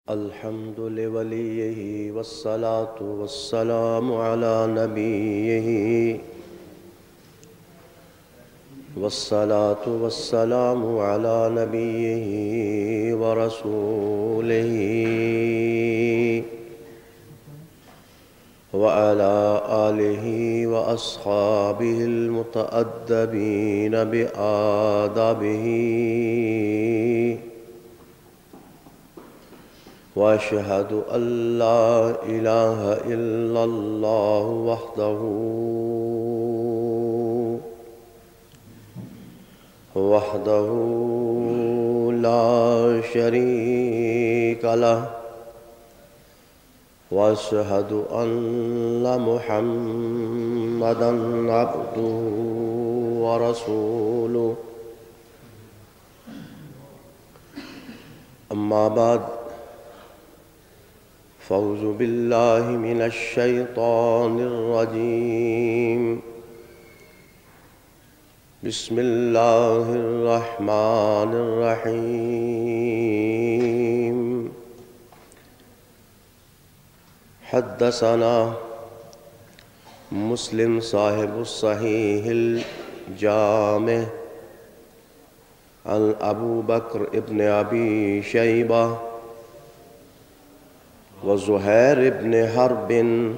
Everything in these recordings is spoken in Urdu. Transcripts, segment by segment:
الحمد لوليه والصلاة والسلام على نبيه والصلاة والسلام على نبيه ورسوله وعلى آله وأصحابه المتأدبين بآدابه وأشهد أن لا إله إلا الله وحده لا شريك له وأشهد أن محمدًا عبده ورسوله أما بعد فأعوذ بالله من الشيطان الرجيم بسم الله الرحمن الرحيم حدثنا مسلم صاحب الصحيح الجامع عن أبو بكر ابن أبي شيبة وزهير بن حرب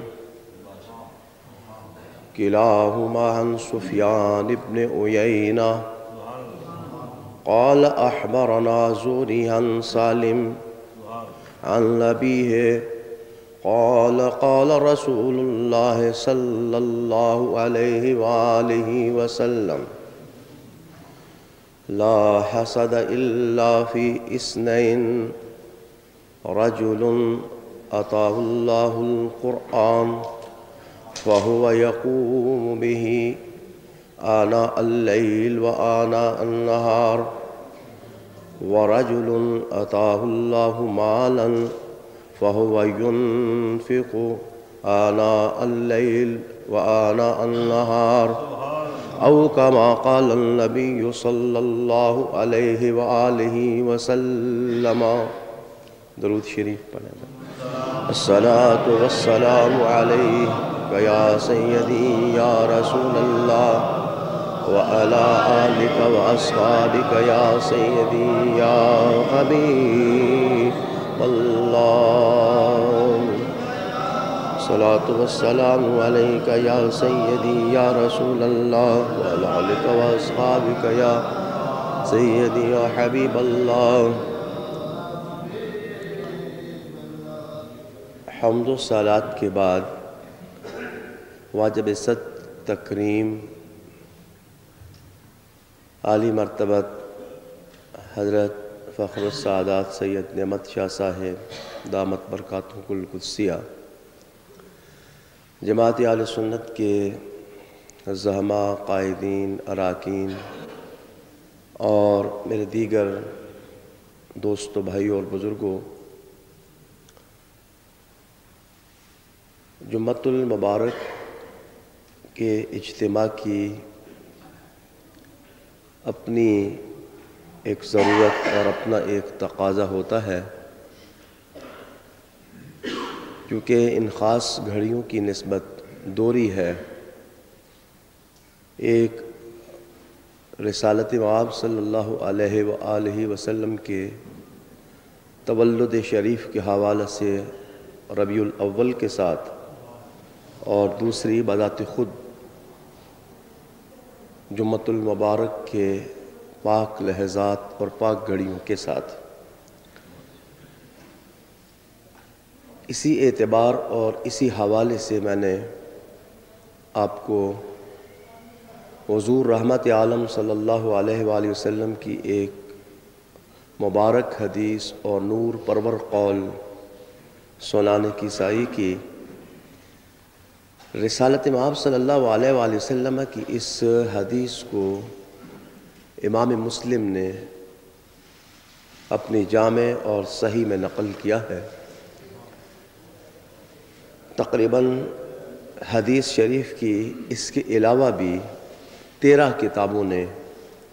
كلاهما عن سفيان بن عيينة قال أخبرنا زهري عن سالم عن أبيه قال قال رسول الله صلى الله عليه وآله وسلم لا حسد إلا في اثنين رجل أعطاه الله القرآن فهو يقوم به آناء الليل وآناء النهار ورجل أعطاه الله مالا فهو ينفق آناء الليل وآناء النهار أو كما قال النبي صلى الله عليه وآله وسلم درود شریف پڑھیں الصلاة والسلام عليك يا سيدي يا رسول الله وعلى آلك وأصحابك يا سيدي يا حبيب الله الصلاة والسلام عليك يا سيدي يا رسول الله وعلى آلك وأصحابك يا سيدي يا حبيب الله حمد و صلات کے بعد واجب ست تکریم عالی مرتبت حضرت فخر السعادات سید نعمت شاہ صاحب دامت برکاتہ القدسیہ جماعت اہل سنت کے زعماء قائدین اراکین اور میرے دیگر دوستوں بھائیوں اور بزرگوں جمعۃ المبارک کے اجتماع کی اپنی ایک ضرورت اور اپنا ایک تقاضا ہوتا ہے کیونکہ ان خاص گھڑیوں کی نسبت دوری ہے ایک رسالت مآب صلی اللہ علیہ وآلہ وسلم کے تولد شریف کے حوالے سے ربیع الاول کے ساتھ اور دوسری بذات خود جمعۃ المبارک کے پاک لحظات اور پاک گھڑیوں کے ساتھ اسی اعتبار اور اسی حوالے سے میں نے آپ کو حضور رحمت عالم صلی اللہ علیہ وآلہ وسلم کی ایک مبارک حدیث اور نور پرور قول سنانے کی سعی کی رسالت مآب صلی اللہ علیہ وآلہ وسلم کی اس حدیث کو امام مسلم نے اپنی جامع اور صحیح میں نقل کیا ہے تقریباً حدیث شریف کی اس کے علاوہ بھی 13 کتابوں نے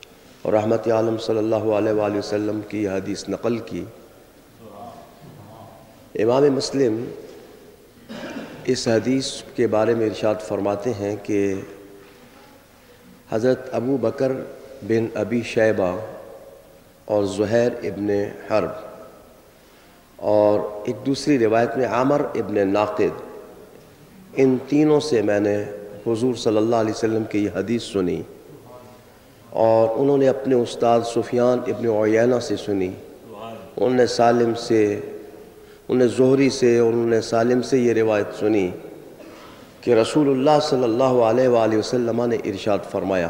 رحمت عالم صلی اللہ علیہ وآلہ وسلم کی حدیث نقل کی امام مسلم اس حدیث کے بارے میں ارشاد فرماتے ہیں کہ حضرت ابو بکر بن ابی شیبہ اور زہیر ابن حرب اور ایک دوسری روایت میں عامر ابن ناقد، ان تینوں سے میں نے حضور صلی اللہ علیہ وسلم کی یہ حدیث سنی، اور انہوں نے اپنے استاد سفیان ابن عیینہ سے سنی، انہوں نے سالم سے، انہوں نے زہری سے، اور انہوں نے سالم سے یہ روایت سنی کہ رسول اللہ صلی اللہ علیہ وآلہ وسلم نے ارشاد فرمایا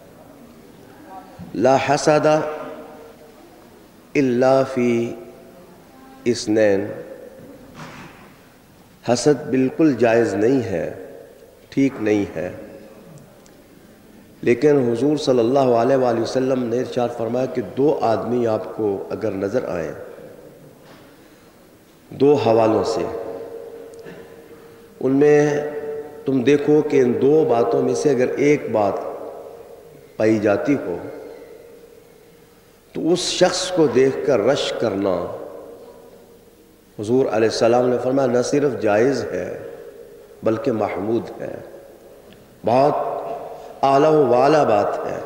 لا حسد الا فی اثنین، حسد بالکل جائز نہیں ہے، ٹھیک نہیں ہے، لیکن حضور صلی اللہ علیہ وآلہ وسلم نے ارشاد فرمایا کہ دو آدمی آپ کو اگر نظر آئیں دو حوالوں سے، ان میں تم دیکھو کہ ان دو باتوں میں سے اگر ایک بات پائی جاتی ہو تو اس شخص کو دیکھ کر رشک کرنا، حضور علیہ السلام نے فرمایا نہ صرف جائز ہے بلکہ محمود ہے، بہت اعلیٰ و والا بات ہے۔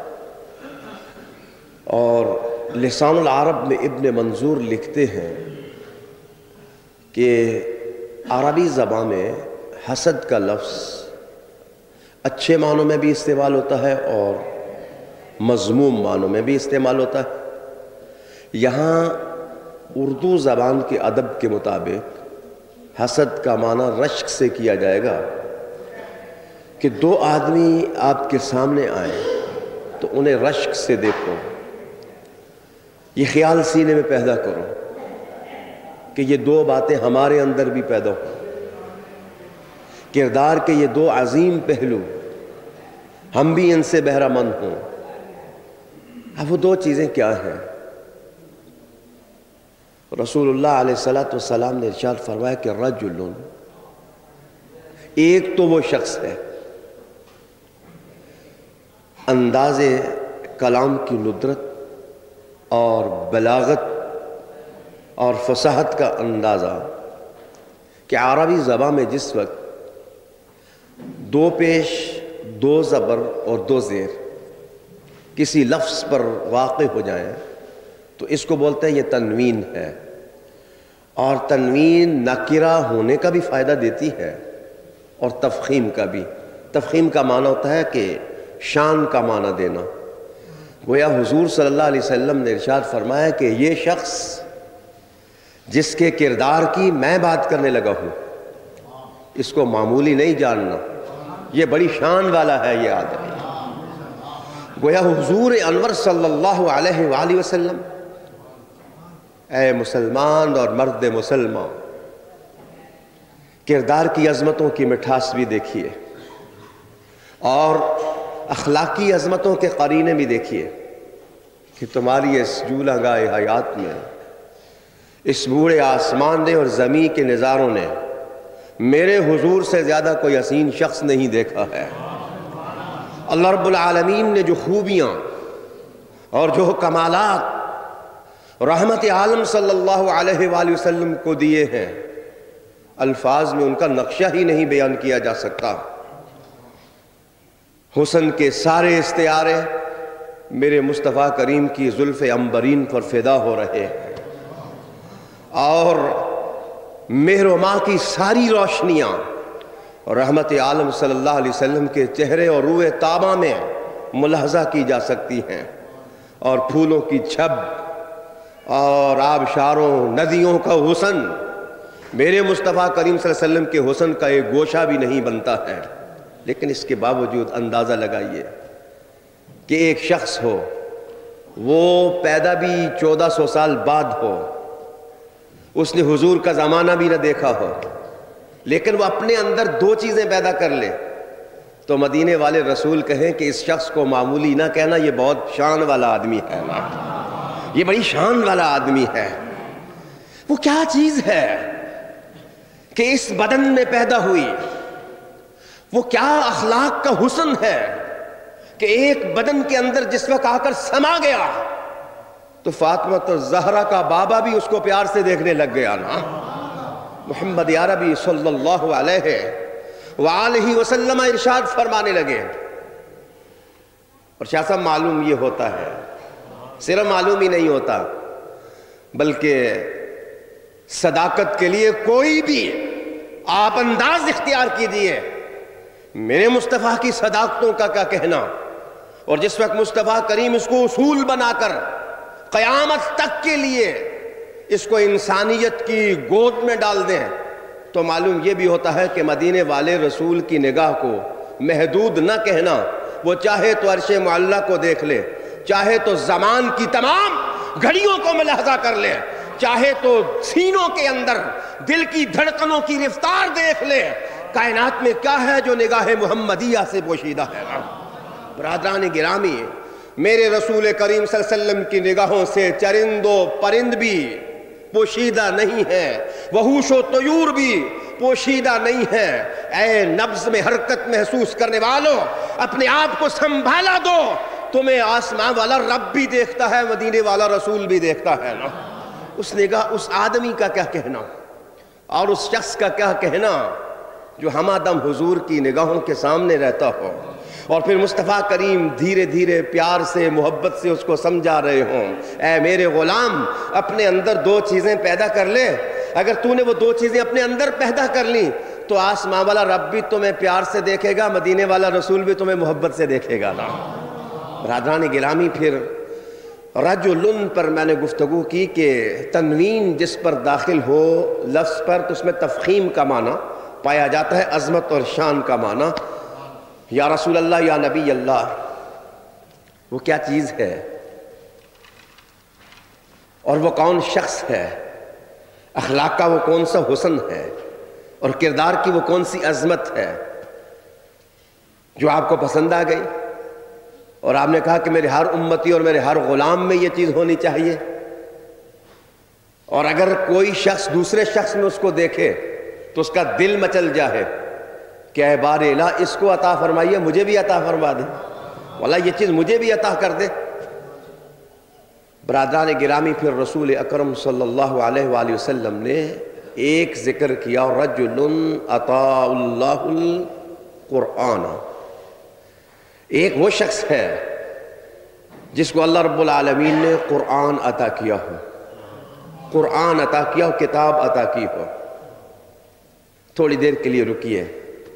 اور لسان العرب میں ابن منظور لکھتے ہیں کہ عربی زبان میں حسد کا لفظ اچھے معنوں میں بھی استعمال ہوتا ہے اور مذموم معنوں میں بھی استعمال ہوتا ہے۔ یہاں اردو زبان کے ادب کے مطابق حسد کا معنی رشک سے کیا جائے گا کہ دو آدمی آپ کے سامنے آئیں تو انہیں رشک سے دیکھو، یہ خیال سینے میں پیدا کرو کہ یہ دو باتیں ہمارے اندر بھی پیدا ہوں، کردار کے یہ دو عظیم پہلو ہم بھی ان سے بہرہ مند ہوں۔ اب وہ دو چیزیں کیا ہیں؟ رسول اللہ علیہ السلام نے ارشاد فرمایا کہ رجل، ایک تو وہ شخص ہے انداز کلام کی ندرت اور بلاغت اور فصاحت کا اندازہ کہ عربی زبان میں جس وقت دو پیش، دو زبر اور دو زیر کسی لفظ پر واقع ہو جائیں تو اس کو بولتے ہیں یہ تنوین ہے، اور تنوین نکرہ ہونے کا بھی فائدہ دیتی ہے اور تفخیم کا بھی۔ تفخیم کا معنی ہوتا ہے کہ شان کا معنی دینا۔ گویا حضور صلی اللہ علیہ وسلم نے ارشاد فرمایا کہ یہ شخص جس کے کردار کی میں بات کرنے لگا ہوں، اس کو معمولی نہیں جاننا، یہ بڑی شان والا ہے یہ آدمی۔ گویا حضور انور صلی اللہ علیہ وآلہ وسلم، اے مسلمان اور مرد مسلمان، کردار کی عظمتوں کی مٹھاس بھی دیکھیے اور اخلاقی عظمتوں کے قرینے بھی دیکھیے کہ تمہاری اس جولہ گاہ حیات میں، اس بوڑھے آسمان نے اور زمین کے نظاروں نے میرے حضور سے زیادہ کوئی حسین شخص نہیں دیکھا ہے۔ اللہ رب العالمین نے جو خوبیاں اور جو کمالات رحمت عالم صلی اللہ علیہ وآلہ وسلم کو دیے ہیں، الفاظ میں ان کا نقشہ ہی نہیں بیان کیا جا سکتا۔ حسن کے سارے استعارے میرے مصطفیٰ کریم کی زلف عنبرین پر فدا ہو رہے ہیں، اور مہر و ماہ کی ساری روشنیاں رحمت عالم صلی اللہ علیہ وسلم کے چہرے اور روئے طابہ میں ملاحظہ کی جا سکتی ہیں، اور پھولوں کی چھب اور آبشاروں ندیوں کا حسن میرے مصطفیٰ کریم صلی اللہ علیہ وسلم کے حسن کا ایک گوشہ بھی نہیں بنتا ہے۔ لیکن اس کے باوجود اندازہ لگائیے کہ ایک شخص ہو، وہ پیدا بھی 1400 سال بعد ہو، اس نے حضور کا زمانہ بھی نہ دیکھا ہو، لیکن وہ اپنے اندر دو چیزیں پیدا کر لے تو مدینے والے رسول کہیں کہ اس شخص کو معمولی نہ کہنا، یہ بہت شان والا آدمی ہے، یہ بڑی شان والا آدمی ہے۔ وہ کیا چیز ہے کہ اس بدن میں پیدا ہوئی؟ وہ کیا اخلاق کا حسن ہے کہ ایک بدن کے اندر جس وقت آ کر سما گیا تو فاطمہ الزہرا کا بابا بھی اس کو پیار سے دیکھنے لگ گیا نا۔ محمد عربی صلی اللہ علیہ وآلہ وسلم ارشاد فرمانے لگے. اور شاہ صاحب معلوم یہ ہوتا ہے، صرف معلوم ہی نہیں ہوتا بلکہ صداقت کے لیے کوئی بھی آپ انداز اختیار کیجیے. میرے مصطفیٰ کی صداقتوں کا کیا کہنا، اور جس وقت مصطفیٰ کریم اس کو اصول بنا کر قیامت تک کے لیے اس کو انسانیت کی گود میں ڈال دیں تو معلوم یہ بھی ہوتا ہے کہ مدینے والے رسول کی نگاہ کو محدود نہ کہنا. وہ چاہے تو عرش معلیٰ کو دیکھ لے، چاہے تو زمان کی تمام گھڑیوں کو ملاحظہ کر لے، چاہے تو سینوں کے اندر دل کی دھڑکنوں کی رفتار دیکھ لے. کائنات میں کیا ہے جو نگاہ محمدیہ سے پوشیدہ ہے؟ برادران گرامی، میرے رسول کریم صلی اللہ علیہ وسلم کی نگاہوں سے چرند و پرند بھی پوشیدہ نہیں ہے، وحوش و طیور بھی پوشیدہ نہیں ہے. اے نبض میں حرکت محسوس کرنے والوں، اپنے آپ کو سنبھالا دو. تمہیں آسمان والا رب بھی دیکھتا ہے، مدینے والا رسول بھی دیکھتا ہے نا. اس نگاہ، اس آدمی کا کیا کہنا اور اس شخص کا کیا کہنا جو ہمادم حضور کی نگاہوں کے سامنے رہتا ہو، اور پھر مصطفیٰ کریم دھیرے دھیرے پیار سے محبت سے اس کو سمجھا رہے ہوں. اے میرے غلام، اپنے اندر دو چیزیں پیدا کر لے. اگر تو نے وہ دو چیزیں اپنے اندر پیدا کر لیں تو آسمان والا رب بھی تمہیں پیار سے دیکھے گا، مدینے والا رسول بھی تمہیں محبت سے دیکھے گا نا. برادران گرامی، پھر رجل پر میں نے گفتگو کی کہ تنوین جس پر داخل ہو لفظ پر تو اس میں تفخیم کا معنی پایا جاتا ہے، عظمت اور شان کا معنی. یا رسول اللہ، یا نبی اللہ، وہ کیا چیز ہے اور وہ کون شخص ہے؟ اخلاق کا وہ کون سا حسن ہے اور کردار کی وہ کون سی عظمت ہے جو آپ کو پسند آ گئی اور آپ نے کہا کہ میرے ہر امتی اور میرے ہر غلام میں یہ چیز ہونی چاہیے؟ اور اگر کوئی شخص دوسرے شخص میں اس کو دیکھے تو اس کا دل مچل جائے کہ اے بار الہ، اس کو عطا فرمائیے، مجھے بھی عطا فرما دے، واللہ یہ چیز مجھے بھی عطا کر دے. برادران گرامی، پھر رسول اکرم صلی اللہ علیہ وآلہ وسلم نے ایک ذکر کیا، رجل عطا اللہ القرآن. ایک وہ شخص ہے جس کو اللہ رب العالمین نے قرآن عطا کیا ہو، قرآن عطا کیا ہو، کتاب عطا کی ہو. تھوڑی دیر کے لیے رکیے.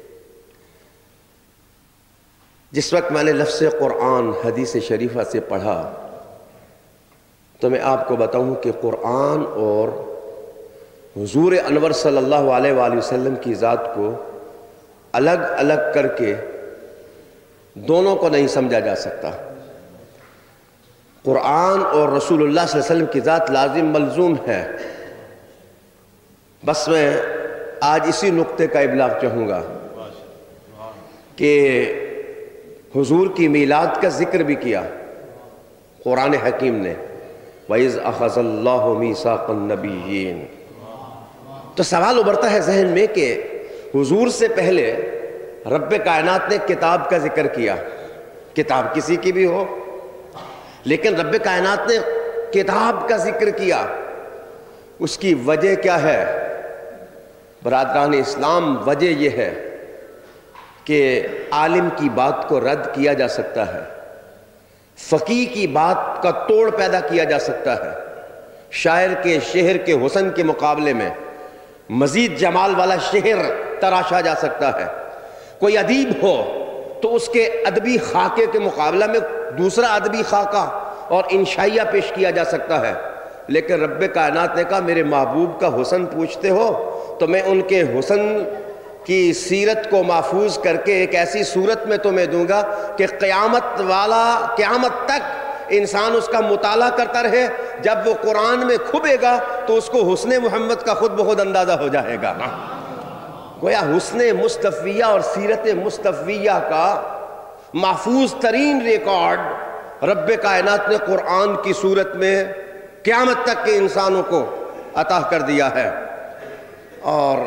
جس وقت میں نے لفظ قرآن حدیث شریفہ سے پڑھا تو میں آپ کو بتاؤں کہ قرآن اور حضور انور صلی اللہ علیہ وآلہ وسلم کی ذات کو الگ الگ کر کے دونوں کو نہیں سمجھا جا سکتا. قرآن اور رسول اللہ صلی اللہ علیہ وسلم کی ذات لازم ملزوم ہے. بس میں آج اسی نقطے کا ابلاغ چاہوں گا کہ حضور کی میلاد کا ذکر بھی کیا قرآن حکیم نے، وَإِذْ أَخَذَ اللَّهُ مِيثَاقَ النَّبِيِّينَ. تو سوال ابھرتا ہے ذہن میں کہ حضور سے پہلے رب کائنات نے کتاب کا ذکر کیا. کتاب کسی کی بھی ہو، لیکن رب کائنات نے کتاب کا ذکر کیا. اس کی وجہ کیا ہے؟ برادران اسلام، وجہ یہ ہے کہ عالم کی بات کو رد کیا جا سکتا ہے، فقیہ کی بات کا توڑ پیدا کیا جا سکتا ہے، شاعر کے شعر کے حسن کے مقابلے میں مزید جمال والا شعر تراشا جا سکتا ہے. کوئی ادیب ہو تو اس کے ادبی خاکے کے مقابلہ میں دوسرا ادبی خاکہ اور انشائیہ پیش کیا جا سکتا ہے. لیکن رب کائنات نے کہا میرے محبوب کا حسن پوچھتے ہو تو میں ان کے حسن کی سیرت کو محفوظ کر کے ایک ایسی صورت میں تمہیں دوں گا کہ قیامت تک انسان اس کا مطالعہ کرتا رہے. جب وہ قرآن میں کھبے گا تو اس کو حسن محمد کا خود بخود اندازہ ہو جائے گا. گویا حسن مصطفیہ اور سیرت مصطفیہ کا محفوظ ترین ریکارڈ رب کائنات نے قرآن کی صورت میں قیامت تک کے انسانوں کو عطا کر دیا ہے. اور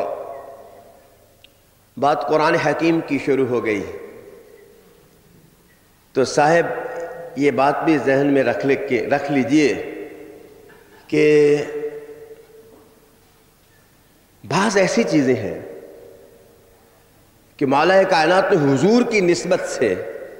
بات قرآن حکیم کی شروع ہو گئی تو صاحب یہ بات بھی ذہن میں رکھ لیجئے کہ بعض ایسی چیزیں ہیں کہ مولا کائنات نے حضور کی نسبت سے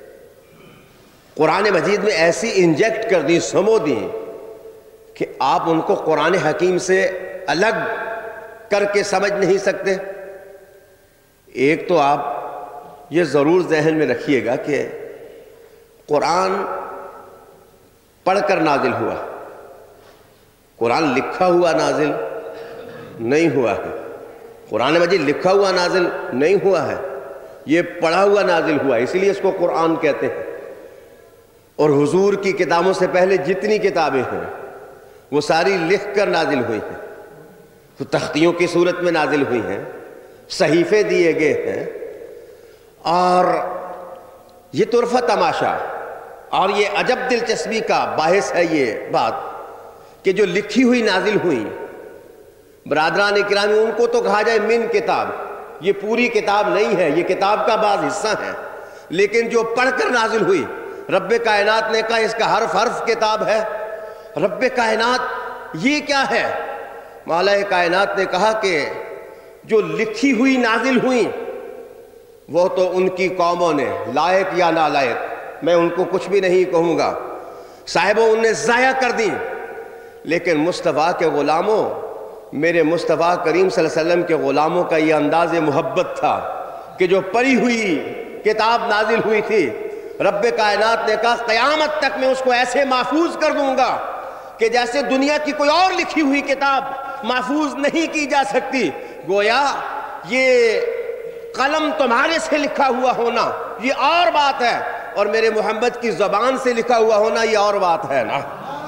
قرآن مجید میں ایسی انجیکٹ کر دی، سمو دی کہ آپ ان کو قرآن حکیم سے الگ کر کے سمجھ نہیں سکتے۔ ایک تو آپ یہ ضرور ذہن میں رکھیے گا کہ قرآن پڑھ کر نازل ہوا، قرآن لکھا ہوا نازل نہیں ہوا ہے۔ قرآن مجید لکھا ہوا نازل نہیں ہوا ہے، یہ پڑھا ہوا نازل ہوا ہے، اسی لیے اس کو قرآن کہتے ہیں۔ اور حضور کی کتابوں سے پہلے جتنی کتابیں ہیں وہ ساری لکھ کر نازل ہوئی ہیں، تو تختیوں کی صورت میں نازل ہوئی ہیں، صحیفے دیے گئے ہیں۔ اور یہ طرفہ تماشا اور یہ عجب دلچسپی کا باعث ہے یہ بات کہ جو لکھی ہوئی نازل ہوئی، برادران اکرامی، ان کو تو کہا جائے من کتاب، یہ پوری کتاب نہیں ہے، یہ کتاب کا بعض حصہ ہے، لیکن جو پڑھ کر نازل ہوئی، رب کائنات نے کہا اس کا حرف حرف کتاب ہے۔ رب کائنات یہ کیا ہے؟ مولا کائنات نے کہا کہ جو لکھی ہوئی نازل ہوئی وہ تو ان کی قوموں نے، لائق یا نالائق، میں ان کو کچھ بھی نہیں کہوں گا، صاحبوں ان نے ضائع کر دی، لیکن مصطفیٰ کے غلاموں، میرے مصطفیٰ کریم صلی اللہ علیہ وسلم کے غلاموں کا یہ انداز محبت تھا کہ جو پڑھی ہوئی کتاب نازل ہوئی تھی، رب کائنات نے کہا قیامت تک میں اس کو ایسے محفوظ کر دوں گا کہ جیسے دنیا کی کوئی اور لکھی ہوئی کتاب محفوظ نہیں کی جا سکتی۔ گویا یہ قلم تمہارے سے لکھا ہوا ہونا یہ اور بات ہے، اور میرے محمد کی زبان سے لکھا ہوا ہونا یہ اور بات ہے نا۔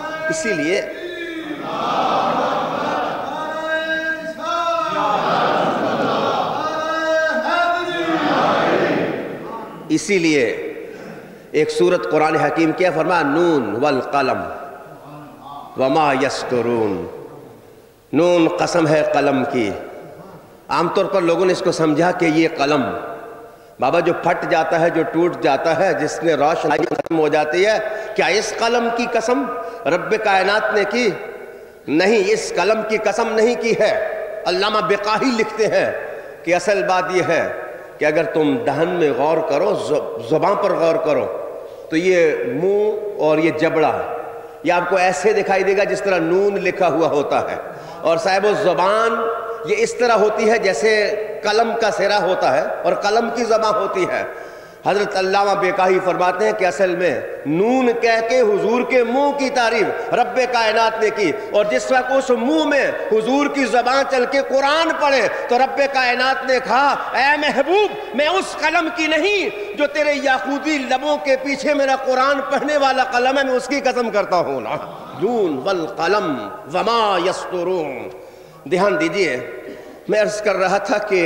اسی لیے ایک سورت قرآن حکیم کیا فرمایا، نون والقلم وما یسطرون، نون قسم ہے قلم کی۔ عام طور پر لوگوں نے اس کو سمجھا کہ یہ قلم بابا جو پھٹ جاتا ہے، جو ٹوٹ جاتا ہے، جس میں روشنائی ختم ہو جاتی ہے، کیا اس قلم کی قسم رب کائنات نے کی؟ نہیں، اس قلم کی قسم نہیں کی ہے۔ علامہ بقائی لکھتے ہیں کہ اصل بات یہ ہے کہ اگر تم دہن میں غور کرو، زبان پر غور کرو، تو یہ منہ اور یہ جبڑا یہ آپ کو ایسے دکھائی دے گا جس طرح نون لکھا ہوا ہوتا ہے، اور صاحب زبان یہ اس طرح ہوتی ہے جیسے قلم کا سرا ہوتا ہے اور قلم کی زبان ہوتی ہے۔ حضرت علامہ بقائی فرماتے ہیں کہ اصل میں نون کہہ کے حضور کے منہ کی تعریف رب کائنات نے کی، اور جس وقت اس منہ میں حضور کی زبان چل کے قرآن پڑھے تو رب کائنات نے کہا اے محبوب میں اس قلم کی نہیں جو تیرے یاقوتی لبوں کے پیچھے میرا قرآن پڑھنے والا قلم ہے، میں اس کی قسم کرتا ہوں نا۔ نون والقلم وما یسطرون۔ دھیان دیجئے، میں عرض کر رہا تھا کہ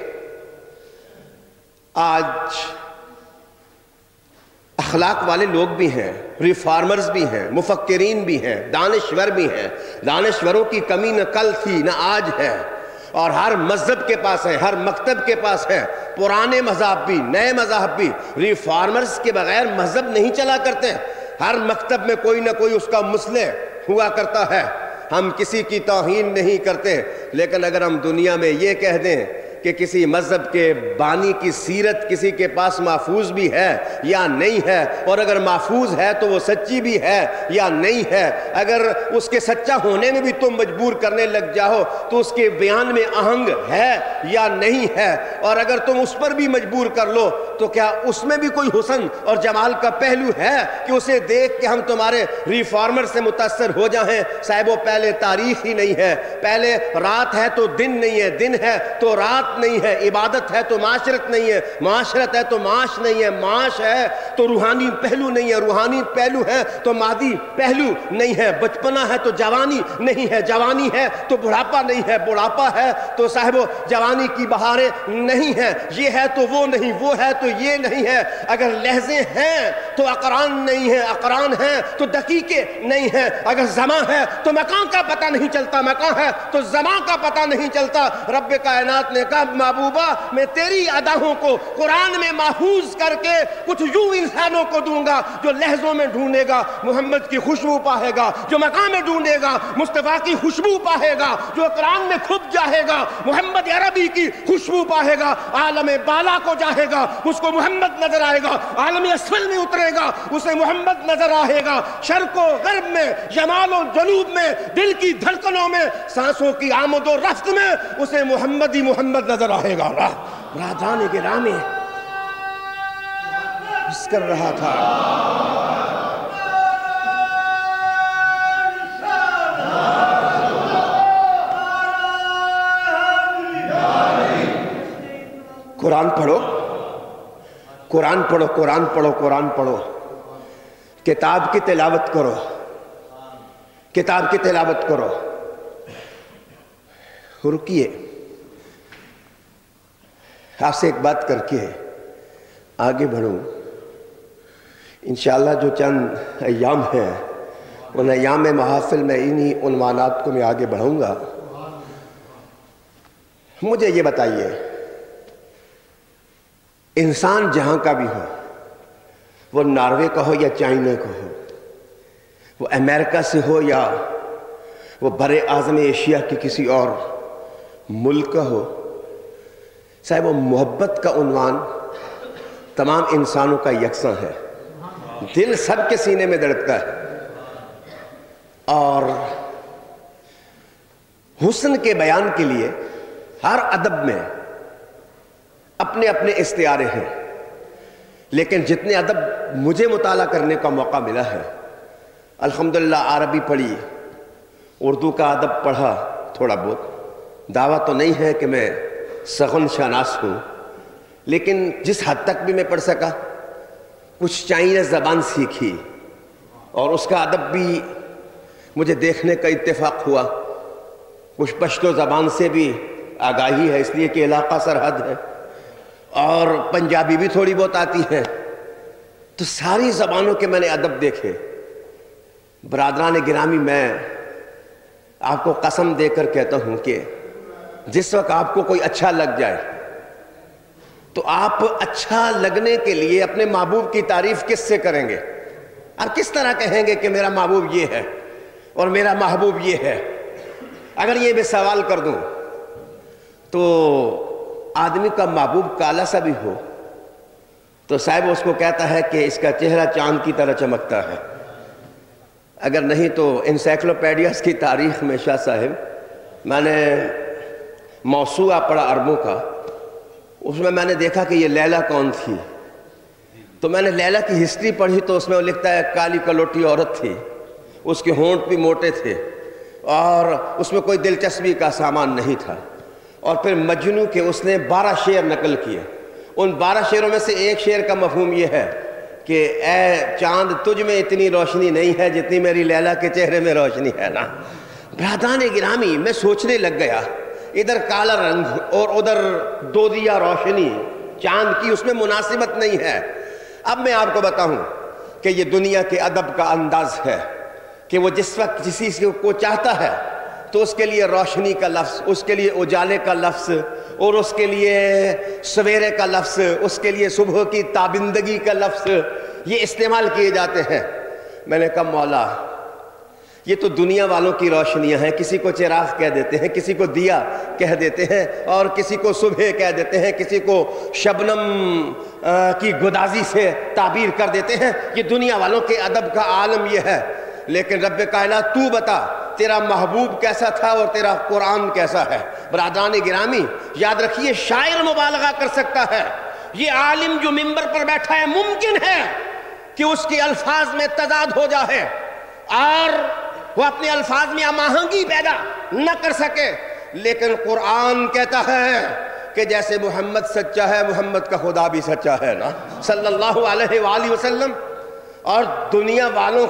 آج اخلاق والے لوگ بھی ہیں، ریفارمرز بھی ہیں، مفکرین بھی ہیں، دانشور بھی ہیں۔ دانشوروں کی کمی نہ کل تھی نہ آج ہے، اور ہر مذہب کے پاس ہے، ہر مکتب کے پاس ہے، پرانے مذاہب بھی نئے مذاہب بھی۔ ریفارمرز کے بغیر مذہب نہیں چلا کرتے، ہر مکتب میں کوئی نہ کوئی اس کا مصلح ہوا کرتا ہے۔ ہم کسی کی توہین نہیں کرتے، لیکن اگر ہم دنیا میں یہ کہہ دیں کہ کسی مذہب کے بانی کی سیرت کسی کے پاس محفوظ بھی ہے یا نہیں ہے، اور اگر محفوظ ہے تو وہ سچی بھی ہے یا نہیں ہے، اگر اس کے سچا ہونے میں بھی تم مجبور کرنے لگ جاؤ تو اس کے بیان میں آہنگ ہے یا نہیں ہے، اور اگر تم اس پر بھی مجبور کر لو تو کیا اس میں بھی کوئی حسن اور جمال کا پہلو ہے کہ اسے دیکھ کے ہم تمہارے ریفارمر سے متاثر ہو جائیں؟ صاحبوں، پہلے تاریخ ہی نہیں ہے، پہلے رات ہے تو دن نہیں ہے، دن ہے تو رات نہیں ہے، عبادت ہے تو معاشرت نہیں ہے، معاشرت ہے تو معاش نہیں ہے، معاش ہے تو روحانی پہلو نہیں ہے، روحانی پہلو ہے تو مادی پہلو نہیں ہے، بچپنا ہے تو جوانی نہیں ہے، جوانی ہے تو بڑھاپا نہیں ہے، بڑھاپا ہے تو صاحبو جوانی کی بہاریں نہیں ہیں، یہ ہے تو وہ نہیں، وہ ہے تو یہ نہیں ہے۔ اگر لہجے ہیں تو اقران نہیں ہے، اقران ہیں تو دقیقے نہیں ہیں، اگر زمان ہے تو مکان کا پتہ نہیں چلتا، مکان ہے تو زمان کا پتہ نہیں چلتا۔ رب کائنات نے کہا کہا محبوبہ میں تیری اداؤں کو قرآن میں محفوظ کر کے کچھ یوں انسانوں کو دوں گا جو لہجوں میں ڈھونڈے گا محمد کی خوشبو پاہے گا، جو مقام میں ڈھونڈے گا مصطفیٰ کی خوشبو پاہے گا، جو قرآن میں کھپ جاہے گا محمد عربی کی خوشبو پاہے گا، عالم بالا کو جاہے گا اس کو محمد نظر آئے گا، عالم اسفل میں اترے گا اسے محمد نظر آئے گا، شرق و غرب میں، شمال و جنوب میں، دل کی دھڑکنوں میں، سانسوں کی آمد و رفت میں اسے محمد ہی محمد نظر آئے گا۔ برادران گرامی اس کر رہا تھا قرآن پڑھو، قرآن پڑھو، قرآن پڑھو، قرآن پڑھو، کتاب کی تلاوت کرو، کتاب کی تلاوت کرو۔ رکیے، آپ سے ایک بات کر کے آگے بڑھوں۔ انشاءاللہ جو چند ایام ہیں ان ایام محافل میں انہی عنوانات کو میں آگے بڑھوں گا۔ مجھے یہ بتائیے، انسان جہاں کا بھی ہو، وہ ناروے کا ہو یا چائنا کا ہو، وہ امریکہ سے ہو یا وہ بر اعظم ایشیا کے کسی اور ملک کا ہو، صاحب وہ محبت کا عنوان تمام انسانوں کا یکساں ہے، دل سب کے سینے میں دھڑکتا ہے، اور حسن کے بیان کے لیے ہر ادب میں اپنے اپنے استعارے ہیں، لیکن جتنے ادب مجھے مطالعہ کرنے کا موقع ملا ہے، الحمدللہ عربی پڑھی، اردو کا ادب پڑھا تھوڑا بہت، دعویٰ تو نہیں ہے کہ میں سخن شناس ہوں، لیکن جس حد تک بھی میں پڑھ سکا، کچھ چائنیز زبان سیکھی اور اس کا ادب بھی مجھے دیکھنے کا اتفاق ہوا، کچھ پشتو زبان سے بھی آگاہی ہے اس لیے کہ علاقہ سرحد ہے، اور پنجابی بھی تھوڑی بہت آتی ہے، تو ساری زبانوں کے میں نے ادب دیکھے۔ برادران گرامی، میں آپ کو قسم دے کر کہتا ہوں کہ جس وقت آپ کو کوئی اچھا لگ جائے تو آپ اچھا لگنے کے لیے اپنے محبوب کی تعریف کس سے کریں گے؟ آپ کس طرح کہیں گے کہ میرا محبوب یہ ہے اور میرا محبوب یہ ہے؟ اگر یہ میں سوال کر دوں تو آدمی کا محبوب کالا سا بھی ہو تو صاحب اس کو کہتا ہے کہ اس کا چہرہ چاند کی طرح چمکتا ہے، اگر نہیں تو انسائکلوپیڈیاز کی تاریخ میں شاہ صاحب میں نے موسوعہ پڑھا عربوں کا، اس میں نے دیکھا کہ یہ لیلا کون تھی، تو میں نے لیلا کی ہسٹری پڑھی تو اس میں وہ لکھتا ہے کالی کلوٹی عورت تھی، اس کے ہونٹ بھی موٹے تھے اور اس میں کوئی دلچسپی کا سامان نہیں تھا، اور پھر مجنو کے اس نے 12 شعر نقل کیے، ان 12 شعروں میں سے ایک شعر کا مفہوم یہ ہے کہ اے چاند تجھ میں اتنی روشنی نہیں ہے جتنی میری لیلا کے چہرے میں روشنی ہے نا۔ برادران گرامی، میں سوچنے لگ گیا، ادھر کالا رنگ اور ادھر دودیا روشنی چاند کی، اس میں مناسبت نہیں ہے۔ اب میں آپ کو بتاؤں کہ یہ دنیا کے ادب کا انداز ہے کہ وہ جس وقت کسی کو چاہتا ہے تو اس کے لیے روشنی کا لفظ، اس کے لیے اجالے کا لفظ، اور اس کے لیے سویرے کا لفظ، اس کے لیے صبح کی تابندگی کا لفظ یہ استعمال کیے جاتے ہیں۔ میں نے کہا مولا، یہ تو دنیا والوں کی روشنیاں ہیں، کسی کو چراغ کہہ دیتے ہیں، کسی کو دیا کہہ دیتے ہیں، اور کسی کو صبح کہہ دیتے ہیں، کسی کو شبنم کی گدازی سے تعبیر کر دیتے ہیں، یہ دنیا والوں کے ادب کا عالم یہ ہے۔ لیکن رب کائنات تو بتا تیرا محبوب کیسا تھا اور تیرا قرآن کیسا ہے؟ برادران گرامی، یاد رکھیے، شاعر مبالغہ کر سکتا ہے، یہ عالم جو منبر پر بیٹھا ہے ممکن ہے کہ اس کے الفاظ میں تضاد ہو جائے اور وہ اپنے الفاظ میں آہنگی پیدا نہ کر سکے، لیکن قرآن کہتا ہے کہ جیسے محمد سچا ہے، محمد کا خدا بھی سچا ہے نا، صلی اللہ علیہ وآلہ وسلم۔ اور دنیا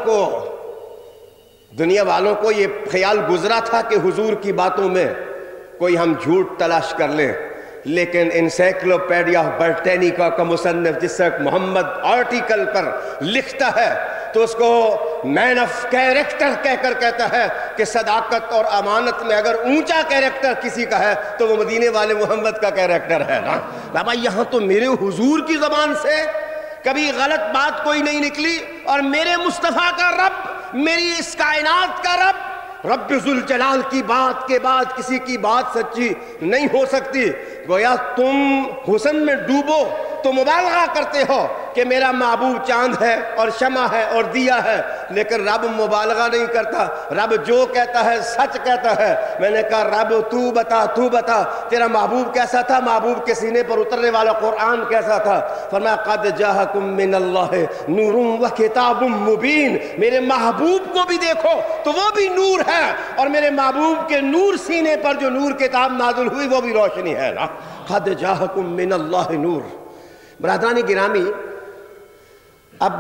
والوں کو یہ خیال گزرا تھا کہ حضور کی باتوں میں کوئی ہم جھوٹ تلاش کر لیں، لیکن انسائکلوپیڈیا برٹینیکا کا مصنف جس وقت محمد آرٹیکل پر لکھتا ہے تو اس کو مین آف کیریکٹر کہہ کر کہتا ہے کہ صداقت اور امانت میں اگر اونچا کیریکٹر کسی کا ہے تو وہ مدینے والے محمد کا کیریکٹر ہے نا۔ بابا یہاں تو میرے حضور کی زبان سے کبھی غلط بات کوئی نہیں نکلی، اور میرے مصطفیٰ کا رب، میری اس کائنات کا رب ذوالجلال کی بات کے بعد کسی کی بات سچی نہیں ہو سکتی۔ گویا تم حسن میں ڈوبو تو مبالغہ کرتے ہو کہ میرا محبوب چاند ہے اور شمع ہے اور دیا ہے، لیکن رب مبالغہ نہیں کرتا، رب جو کہتا ہے سچ کہتا ہے۔ میں نے کہا رب تو بتا تیرا محبوب کیسا تھا، محبوب کے سینے پر اترنے والا قرآن کیسا تھا؟ فرمایا قد جاءکم من اللہ نور و کتاب مبین، میرے محبوب کو بھی دیکھو تو وہ بھی نور ہے، اور میرے محبوب کے نور سینے پر جو نور کتاب نازل ہوئی وہ بھی روشنی ہے نا۔ قد جاءکم من اللہ نور۔ برادران گرامی، اب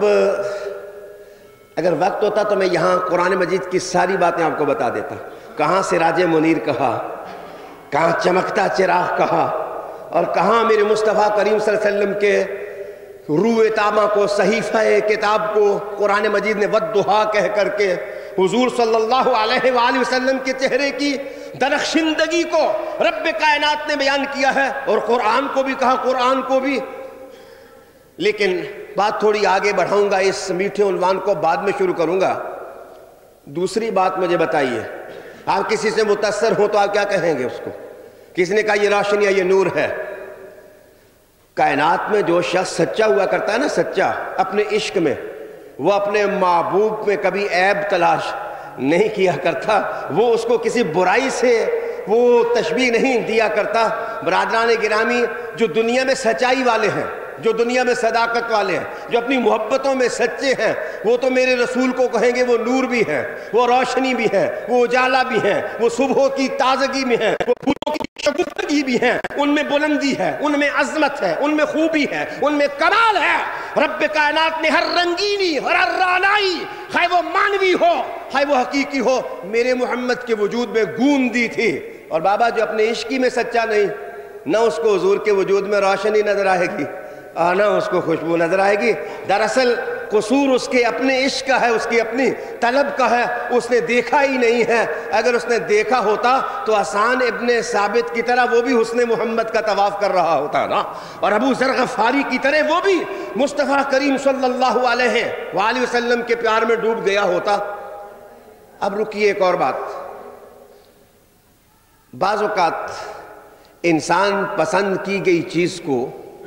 اگر وقت ہوتا تو میں یہاں قرآن مجید کی ساری باتیں آپ کو بتا دیتا، کہاں سراج منیر کہا، کہاں چمکتا چراغ کہا، اور کہاں میرے مصطفیٰ کریم صلی اللہ علیہ وسلم کے روح تامہ کو، صحیفہ کتاب کو قرآن مجید نے والضحیٰ کہہ کر کے حضور صلی اللہ علیہ وآلہ وسلم کے چہرے کی درخشندگی کو رب کائنات نے بیان کیا ہے، اور قرآن کو بھی کہا، قرآن کو بھی۔ لیکن بات تھوڑی آگے بڑھاؤں گا، اس میٹھے عنوان کو بعد میں شروع کروں گا۔ دوسری بات مجھے بتائیے، آپ کسی سے متاثر ہوں تو آپ کیا کہیں گے اس کو؟ کسی نے کہا یہ روشنی ہے، یہ نور ہے۔ کائنات میں جو شخص سچا ہوا کرتا ہے نا، سچا اپنے عشق میں، وہ اپنے محبوب میں کبھی عیب تلاش نہیں کیا کرتا، وہ اس کو کسی برائی سے وہ تشبیہ نہیں دیا کرتا۔ برادران گرامی، جو دنیا میں سچائی والے ہیں، جو دنیا میں صداقت والے ہیں، جو اپنی محبتوں میں سچے ہیں، وہ تو میرے رسول کو کہیں گے وہ نور بھی ہیں، وہ روشنی بھی ہیں، وہ اجالا بھی ہیں، وہ صبح کی تازگی میں ہیں، وہ پھولوں کی شگفتگی بھی ہیں، ان میں بلندی ہے، ان میں عظمت ہے، ان میں خوبی ہے، ان میں کمال ہے۔ رب کائنات نے ہر رنگینی، ہر رانائی، خواہ وہ مانوی ہو، خواہ وہ حقیقی ہو، میرے محمد کے وجود میں گون دی تھی۔ اور بابا جو اپنے عشقی میں سچا نہیں، نہ اس کو حضور کے وجود میں روشنی نظر آئے گی، نہ اس کو خوشبو نظر آئے گی۔ دراصل قصور اس کے اپنے عشق کا ہے، اس کی اپنی طلب کا ہے، اس نے دیکھا ہی نہیں ہے۔ اگر اس نے دیکھا ہوتا تو حسان ابن ثابت کی طرح وہ بھی حسن محمد کا طواف کر رہا ہوتا نا، اور ابو ذر غفاری کی طرح وہ بھی مصطفیٰ کریم صلی اللہ علیہ وآلہ وسلم کے پیار میں ڈوب گیا ہوتا۔ اب رکیے ایک اور بات، بعض اوقات انسان پسند کی گئی چیز کو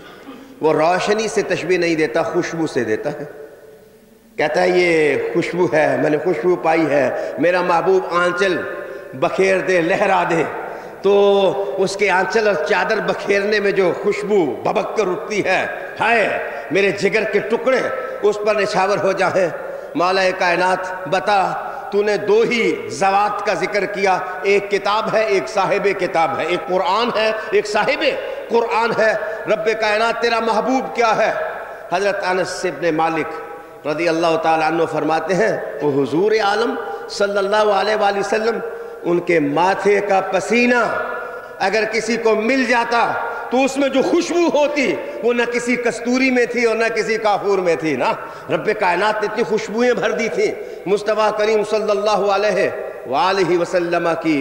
وہ روشنی سے تشبیہ نہیں دیتا، خوشبو سے دیتا ہے۔ کہتا ہے یہ خوشبو ہے، میں نے خوشبو پائی ہے، میرا محبوب آنچل بکھیر دے، لہرا دے، تو اس کے آنچل اور چادر بکھیرنے میں جو خوشبو بھبک کر اٹھتی ہے، ہائے میرے جگر کے ٹکڑے اس پر نچھاور ہو جائیں۔ مولا کائنات بتا، تو نے دو ہی ذوات کا ذکر کیا، ایک کتاب ہے، ایک صاحب کتاب ہے، ایک قرآن ہے، ایک صاحب قرآن ہے۔ رب کائنات تیرا محبوب کیا ہے؟ حضرت انس بن مالک رضی اللہ تعالیٰ عنہ فرماتے ہیں، وہ حضور عالم صلی اللہ علیہ وآلہ وسلم، ان کے ماتھے کا پسینہ اگر کسی کو مل جاتا تو اس میں جو خوشبو ہوتی وہ نہ کسی کستوری میں تھی اور نہ کسی کافور میں تھی نا۔ رب کائنات نے اتنی خوشبوئیں بھر دی تھیں مصطفیٰ کریم صلی اللہ علیہ وآلہ وسلم کی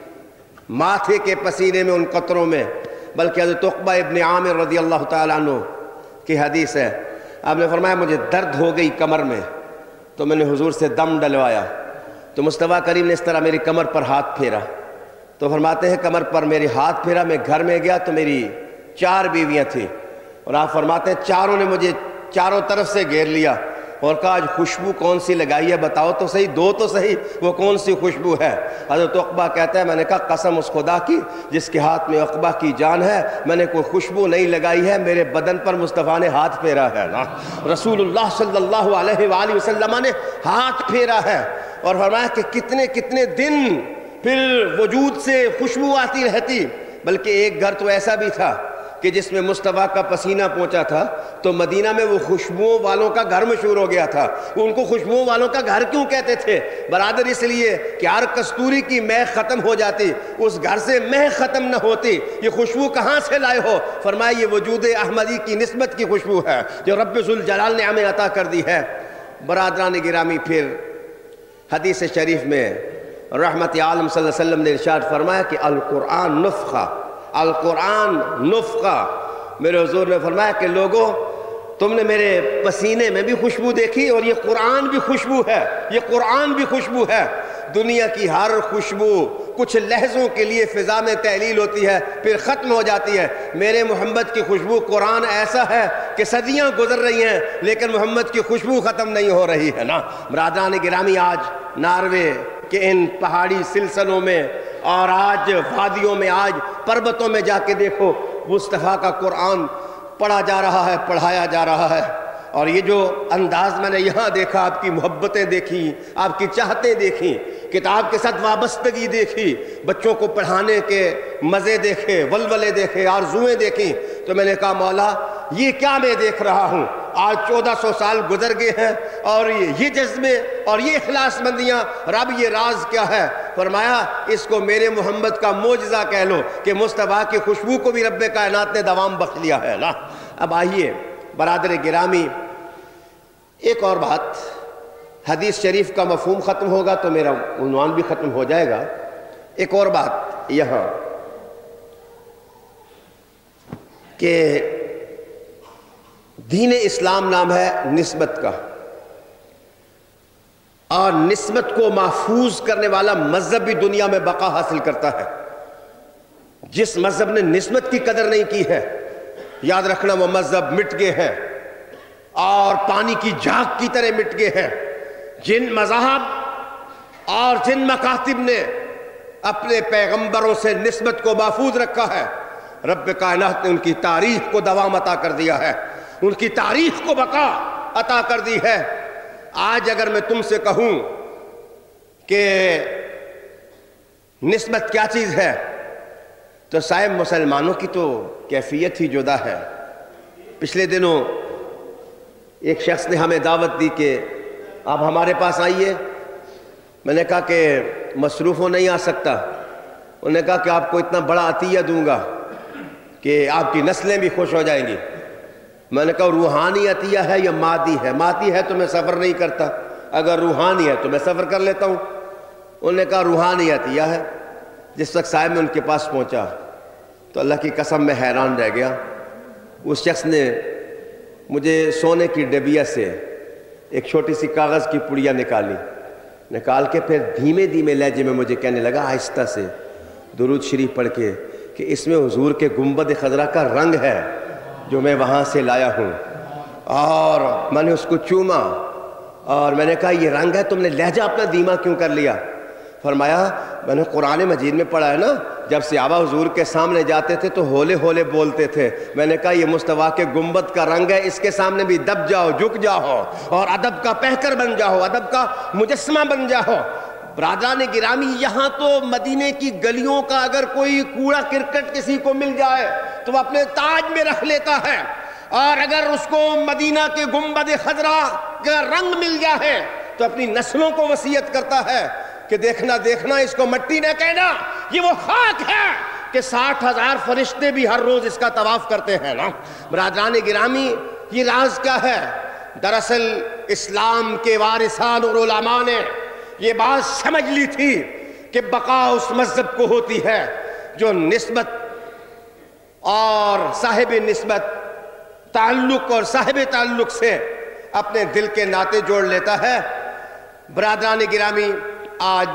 ماتھے کے پسینے میں، ان قطروں میں۔ بلکہ حضرت عقبہ ابن عامر رضی اللہ تعالیٰ عنہ کی حدیث ہے، آپ نے فرمایا مجھے درد ہو گئی کمر میں، تو میں نے حضور سے دم ڈلوایا، تو مصطفیٰ کریم نے اس طرح میری کمر پر ہاتھ پھیرا، تو فرماتے ہیں کمر پر میری ہاتھ پھیرا، میں گھر میں گیا تو میری 4 بیویاں تھیں، اور آپ فرماتے ہیں چاروں نے مجھے چاروں طرف سے گھیر لیا اور کہا آج خوشبو کون سی لگائی ہے، بتاؤ تو صحیح، دو تو صحیح، وہ کون سی خوشبو ہے؟ حضرت عقبہ کہتا ہے میں نے کہا قسم اس خدا کی جس کے ہاتھ میں عقبہ کی جان ہے، میں نے کوئی خوشبو نہیں لگائی ہے، میرے بدن پر مصطفیٰ نے ہاتھ پھیرا ہے نا۔ رسول اللہ صلی اللہ علیہ وآلہ وسلم نے ہاتھ پھیرا ہے، اور فرمایا کہ کتنے کتنے دن پھر وجود سے خوشبو آتی رہتی۔ بلکہ ایک گھر تو ایسا بھی تھا کہ جس میں مصطفیٰ کا پسینہ پہنچا تھا تو مدینہ میں وہ خوشبوؤں والوں کا گھر مشہور ہو گیا تھا۔ ان کو خوشبوؤں والوں کا گھر کیوں کہتے تھے برادر؟ اس لیے کہ ہر کستوری کی مہک ختم ہو جاتی، اس گھر سے مہک ختم نہ ہوتی۔ یہ خوشبو کہاں سے لائے ہو؟ فرمایا یہ وجود احمدی کی نسبت کی خوشبو ہے جو رب ذوالجلال نے ہمیں عطا کر دی ہے۔ برادران گرامی، پھر حدیث شریف میں رحمت عالم صلی اللہ علیہ وسلم نے ارشاد فرمایا کہ القرآن نفخہ، القرآن نفخہ۔ میرے حضور نے فرمایا کہ لوگوں، تم نے میرے پسینے میں بھی خوشبو دیکھی اور یہ قرآن بھی خوشبو ہے، یہ قرآن بھی خوشبو ہے۔ دنیا کی ہر خوشبو کچھ لحظوں کے لیے فضا میں تحلیل ہوتی ہے، پھر ختم ہو جاتی ہے۔ میرے محمد کی خوشبو قرآن ایسا ہے کہ صدیاں گزر رہی ہیں لیکن محمد کی خوشبو ختم نہیں ہو رہی ہے نا۔ برادران گرامی، آج ناروے کے ان پہاڑی سلسلوں میں اور آج وادیوں میں، آج پربتوں میں جا کے دیکھو، مصطفیٰ کا قرآن پڑھا جا رہا ہے، پڑھایا جا رہا ہے۔ اور یہ جو انداز میں نے یہاں دیکھا، آپ کی محبتیں دیکھی، آپ کی چاہتیں دیکھی، کتاب کے ساتھ وابستگی دیکھی، بچوں کو پڑھانے کے مزے دیکھے، ولولے دیکھے، آرزویں دیکھی، تو میں نے کہا مولا یہ کیا میں دیکھ رہا ہوں؟ آج 1400 سال گزر گئے ہیں اور یہ جذبے اور یہ اخلاص مندیاں، رب یہ راز کیا ہے؟ فرمایا اس کو میرے محمد کا معجزہ کہہ لو کہ مصطفیٰ کی خوشبو کو بھی رب کائنات نے دوام بخش لیا ہے نا۔ اب آئیے برادر گرامی، ایک اور بات، حدیث شریف کا مفہوم ختم ہوگا تو میرا عنوان بھی ختم ہو جائے گا۔ ایک اور بات یہاں کہ دین اسلام نام ہے نسبت کا، اور نسبت کو محفوظ کرنے والا مذہب بھی دنیا میں بقا حاصل کرتا ہے۔ جس مذہب نے نسبت کی قدر نہیں کی ہے، یاد رکھنا وہ مذہب مٹ گئے ہیں اور پانی کی جھاگ کی طرح مٹ گئے ہیں۔ جن مذاہب اور جن مکاتب نے اپنے پیغمبروں سے نسبت کو محفوظ رکھا ہے، رب کائنات نے ان کی تاریخ کو دوام عطا کر دیا ہے، ان کی تاریخ کو بقا عطا کر دی ہے۔ آج اگر میں تم سے کہوں کہ نسبت کیا چیز ہے تو صاحب مسلمانوں کی تو کیفیت ہی جدا ہے۔ پچھلے دنوں ایک شخص نے ہمیں دعوت دی کہ آپ ہمارے پاس آئیے۔ میں نے کہا کہ مصروف ہو نہیں آ سکتا۔ انہوں نے کہا کہ آپ کو اتنا بڑا عطیہ دوں گا کہ آپ کی نسلیں بھی خوش ہو جائیں گی۔ میں نے کہا روحانی عطیہ ہے یا مادی ہے؟ مادی ہے تو میں سفر نہیں کرتا، اگر روحانی ہے تو میں سفر کر لیتا ہوں۔ انہوں نے کہا روحانی عطیہ ہے۔ جس وقت صاحب میں ان کے پاس پہنچا تو اللہ کی قسم میں حیران رہ گیا۔ اس شخص نے مجھے سونے کی ڈبیا سے ایک چھوٹی سی کاغذ کی پڑیا نکال کے پھر دھیمے دھیمے لہجے میں مجھے کہنے لگا آہستہ سے درود شریف پڑھ کے کہ اس میں حضور کے گنبد خضرا کا رنگ ہے جو میں وہاں سے لایا ہوں۔ اور میں نے اس کو چوما اور میں نے کہا یہ رنگ ہے، تم نے لہجہ اپنا دھیما کیوں کر لیا؟ فرمایا میں نے قرآن مجید میں پڑھا ہے نا، جب صحابہ حضور کے سامنے جاتے تھے تو ہولے ہولے بولتے تھے۔ میں نے کہا یہ مصطفیٰ کے گنبد کا رنگ ہے، اس کے سامنے بھی دب جاؤ، جھک جاؤ اور ادب کا پہکر بن جاؤ، ادب کا مجسمہ بن جاؤ۔ برادران گرامی، یہاں تو مدینے کی گلیوں کا اگر کوئی کوڑا کرکٹ کسی کو مل جائے تو وہ اپنے تاج میں رکھ لیتا ہے، اور اگر اس کو مدینہ کے گنبد خضرا کا رنگ مل جائے تو اپنی نسلوں کو وصیت کرتا ہے کہ دیکھنا دیکھنا اس کو مٹی نہ کہنا، یہ وہ خاک ہے کہ 60,000 فرشتے بھی ہر روز اس کا طواف کرتے ہیں نا۔ برادران گرامی، یہ راز کیا ہے؟ دراصل اسلام کے وارثان اور علماء نے یہ بات سمجھ لی تھی کہ بقا اس مذہب کو ہوتی ہے جو نسبت اور صاحب نسبت، تعلق اور صاحب تعلق سے اپنے دل کے ناطے جوڑ لیتا ہے۔ برادران گرامی، آج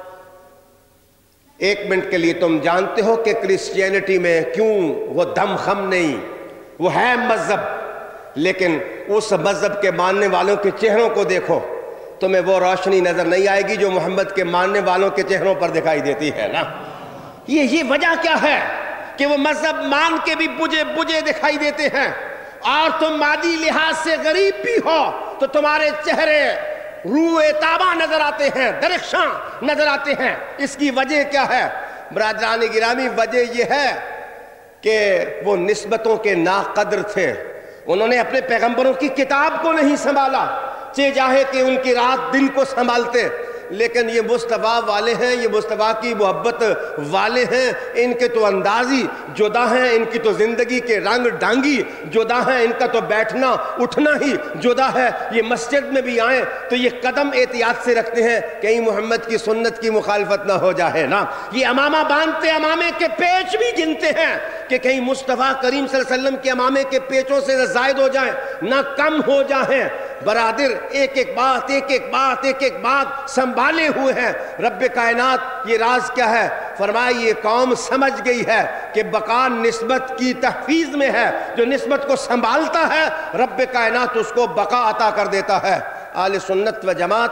ایک منٹ کے لیے تم جانتے ہو کہ کرسچینٹی میں کیوں وہ دم خم نہیں؟ وہ ہے مذہب، لیکن اس مذہب کے ماننے والوں کے چہروں کو دیکھو، تمہیں وہ روشنی نظر نہیں آئے گی جو محمد کے ماننے والوں کے چہروں پر دکھائی دیتی ہے نا۔ یہ وجہ کیا ہے کہ وہ مذہب مان کے بھی بجے دکھائی دیتے ہیں، اور تم مادی لحاظ سے غریب بھی ہو تو تمہارے چہرے روئے تابہ نظر آتے ہیں، درخشاں نظر آتے ہیں۔ اس کی وجہ کیا ہے برادران گرامی؟ وجہ یہ ہے کہ وہ نسبتوں کے ناقدر تھے، انہوں نے اپنے پیغمبروں کی کتاب کو نہیں سنبھالا، چاہے کہ ان کی رات دن کو سنبھالتے، لیکن یہ مصطفیٰ والے ہیں، یہ مصطفیٰ کی محبت والے ہیں، ان کے تو اندازی جدا ہیں، ان کی تو زندگی کے رنگ ڈانگی جدا ہیں، ان کا تو بیٹھنا اٹھنا ہی جدا ہے۔ یہ مسجد میں بھی آئیں تو یہ قدم احتیاط سے رکھتے ہیں کہیں محمد کی سنت کی مخالفت نہ ہو جائے نا۔ یہ امامہ باندھتے امامے کے پیچ بھی گنتے ہیں کہ کہیں مصطفیٰ کریم صلی اللہ علیہ وسلم کے امامے کے پیچوں سے زائد ہو جائیں نہ کم ہو جائیں۔ برادر ایک ایک بات سنبھالے ہوئے ہیں۔ رب کائنات یہ راز کیا ہے؟ فرمایا یہ قوم سمجھ گئی ہے کہ بقا نسبت کی تحفیظ میں ہے، جو نسبت کو سنبھالتا ہے رب کائنات اس کو بقا عطا کر دیتا ہے۔ اہل سنت و جماعت،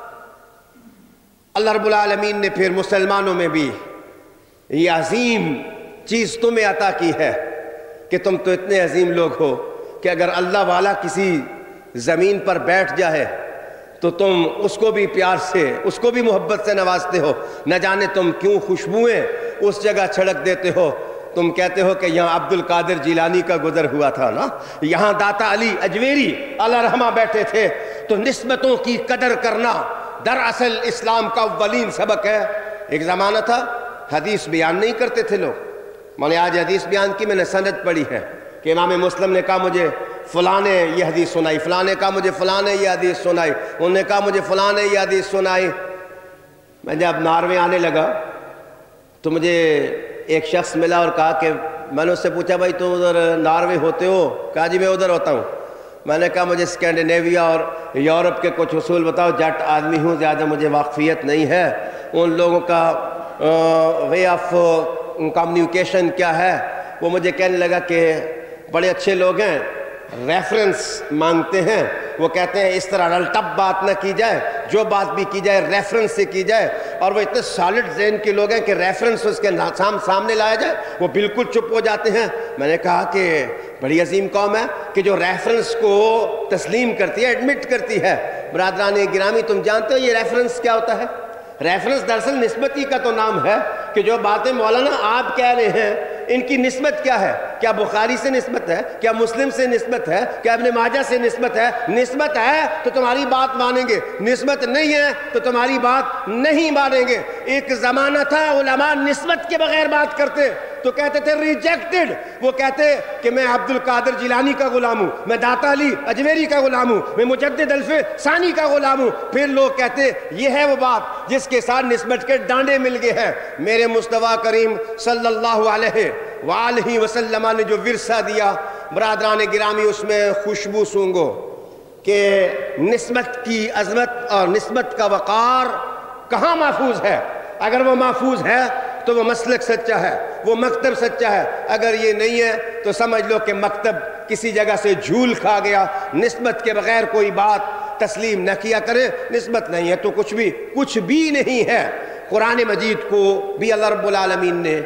اللہ رب العالمین نے پھر مسلمانوں میں بھی یہ عظیم چیز تمہیں عطا کی ہے کہ تم تو اتنے عظیم لوگ ہو کہ اگر اللہ والا کسی زمین پر بیٹھ جائے تو تم اس کو بھی پیار سے، اس کو بھی محبت سے نوازتے ہو۔ نہ جانے تم کیوں خوشبوئیں اس جگہ چھڑک دیتے ہو۔ تم کہتے ہو کہ یہاں عبد القادر جیلانی کا گزر ہوا تھا نا، یہاں داتا علی اجویری اللہ رحمہ بیٹھے تھے۔ تو نسبتوں کی قدر کرنا دراصل اسلام کا اولین سبق ہے۔ ایک زمانہ تھا حدیث بیان نہیں کرتے تھے لوگ۔ میں نے آج حدیث بیان کی، میں نے سند پڑھی ہے کہ امام مسلم نے کہا مجھے فلاں نے یہ حدیث سنائی، فلاں نے کہا مجھے فلاں نے یہ حدیث سنائی، انہوں نے کہا مجھے فلاں نے یہ حدیث سنائی۔ میں جب ناروے آنے لگا تو مجھے ایک شخص ملا اور کہا کہ میں نے اس سے پوچھا بھائی تو ادھر ناروے ہوتے ہو؟ کہا جی میں ادھر ہوتا ہوں۔ میں نے کہا مجھے اسکینڈینیویا اور یورپ کے کچھ اصول بتاؤ، جٹ آدمی ہوں، زیادہ مجھے واقفیت نہیں ہے، ان لوگوں کا وے آف کمیونیکیشن کیا ہے۔ وہ مجھے کہنے لگا کہ بڑے اچھے لوگ ہیں، ریفرنس مانگتے ہیں، وہ کہتے ہیں اس طرح الٹپ بات نہ کی جائے، جو بات بھی کی جائے ریفرنس سے کی جائے، اور وہ اتنے سالڈ ذہن کے لوگ ہیں کہ ریفرنس اس کے سامنے لایا جائے وہ بالکل چپ ہو جاتے ہیں۔ میں نے کہا کہ بڑی عظیم قوم ہے کہ جو ریفرنس کو تسلیم کرتی ہے، ایڈمٹ کرتی ہے۔ برادران گرامی، تم جانتے ہو یہ ریفرنس کیا ہوتا ہے؟ ریفرنس دراصل نسبت ہی کا تو نام ہے کہ جو باتیں مولانا آپ کہہ رہے ہیں ان کی نسبت کیا ہے؟ کیا بخاری سے نسبت ہے؟ کیا مسلم سے نسبت ہے؟ کیا ابن ماجہ سے نسبت ہے؟ نسبت ہے تو تمہاری بات مانیں گے، نسبت نہیں ہے تو تمہاری بات نہیں مانیں گے۔ ایک زمانہ تھا علماء نسبت کے بغیر بات کرتے تو کہتے تھے ریجیکٹڈ۔ وہ کہتے کہ میں عبد القادر جیلانی کا غلام ہوں، میں داتا علی اجویری کا غلام ہوں، میں مجدد الف ثانی کا غلام ہوں۔ پھر لوگ کہتے یہ ہے وہ بات جس کے ساتھ نسبت کے ڈانڈے مل گئے ہیں۔ میرے مصطفیٰ کریم صلی اللہ علیہ وآلہ وسلم نے جو ورثہ دیا، برادران گرامی، اس میں خوشبو سونگو کہ نسبت کی عظمت اور نسبت کا وقار کہاں محفوظ ہے۔ اگر وہ محفوظ ہے تو وہ مسلک سچا ہے، وہ مکتب سچا ہے۔ اگر یہ نہیں ہے تو سمجھ لو کہ مکتب کسی جگہ سے جھول کھا گیا۔ نسبت کے بغیر کوئی بات تسلیم نہ کیا کرے۔ نسبت نہیں ہے تو کچھ بھی نہیں ہے۔ قرآن مجید کو بھی اللہ رب العالمین نے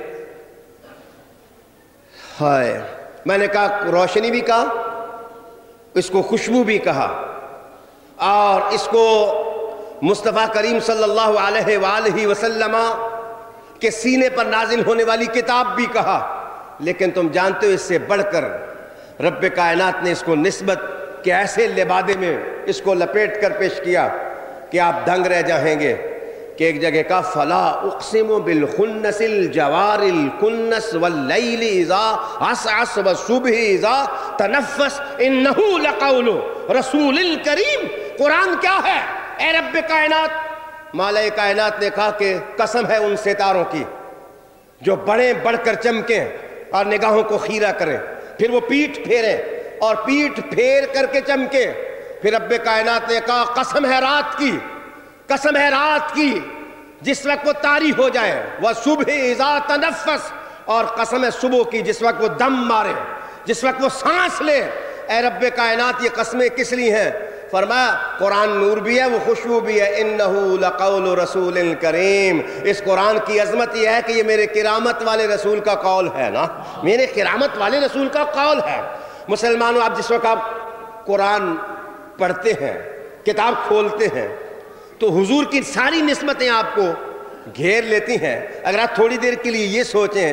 میں نے کہا روشنی بھی کہا، اس کو خوشبو بھی کہا، اور اس کو مصطفیٰ کریم صلی اللہ علیہ وآلہ وسلم کے سینے پر نازل ہونے والی کتاب بھی کہا۔ لیکن تم جانتے ہو اس سے بڑھ کر رب کائنات نے اس کو نسبت کے ایسے لبادے میں اس کو لپیٹ کر پیش کیا کہ آپ دنگ رہ جائیں گے کہ ایک جگہ کا فلا اقسم بالخنس الجوار الکنس واللیل اذا عسعس والصبح اذا تنفس انہ لقول رسول کریم۔ قرآن کیا ہے اے رب کائنات؟ مالے کائنات نے کہا کہ قسم ہے ان ستاروں کی جو بڑے بڑھ کر چمکیں اور نگاہوں کو خیرہ کریں، پھر وہ پیٹھ پھیریں اور پیٹھ پھیر کر کے چمکیں۔ پھر رب کائنات نے کہا قسم ہے رات کی، قسم ہے رات کی جس وقت وہ طاری ہو جائے، وَصُبْحِ اِذَا تَنَفَّسْ، اور قسم ہے صبح کی جس وقت وہ دم مارے، جس وقت وہ سانس لے۔ اے رب کائنات یہ قسمیں کس لیے ہیں؟ فرمایا قرآن نور بھی ہے، وہ خوشبو بھی ہے۔ اِنَّهُ لَقَوْلُ رَسُولٍ کریم۔ اس قرآن کی عظمت یہ ہے کہ یہ میرے کرامت والے رسول کا قول ہے نا، میرے کرامت والے رسول کا قول ہے۔ مسلمانوں، آپ جس وقت آپ قرآن پڑھتے ہیں، کتاب کھولتے ہیں، تو حضور کی ساری نسبتیں آپ کو گھیر لیتی ہیں۔ اگر آپ تھوڑی دیر کے لیے یہ سوچیں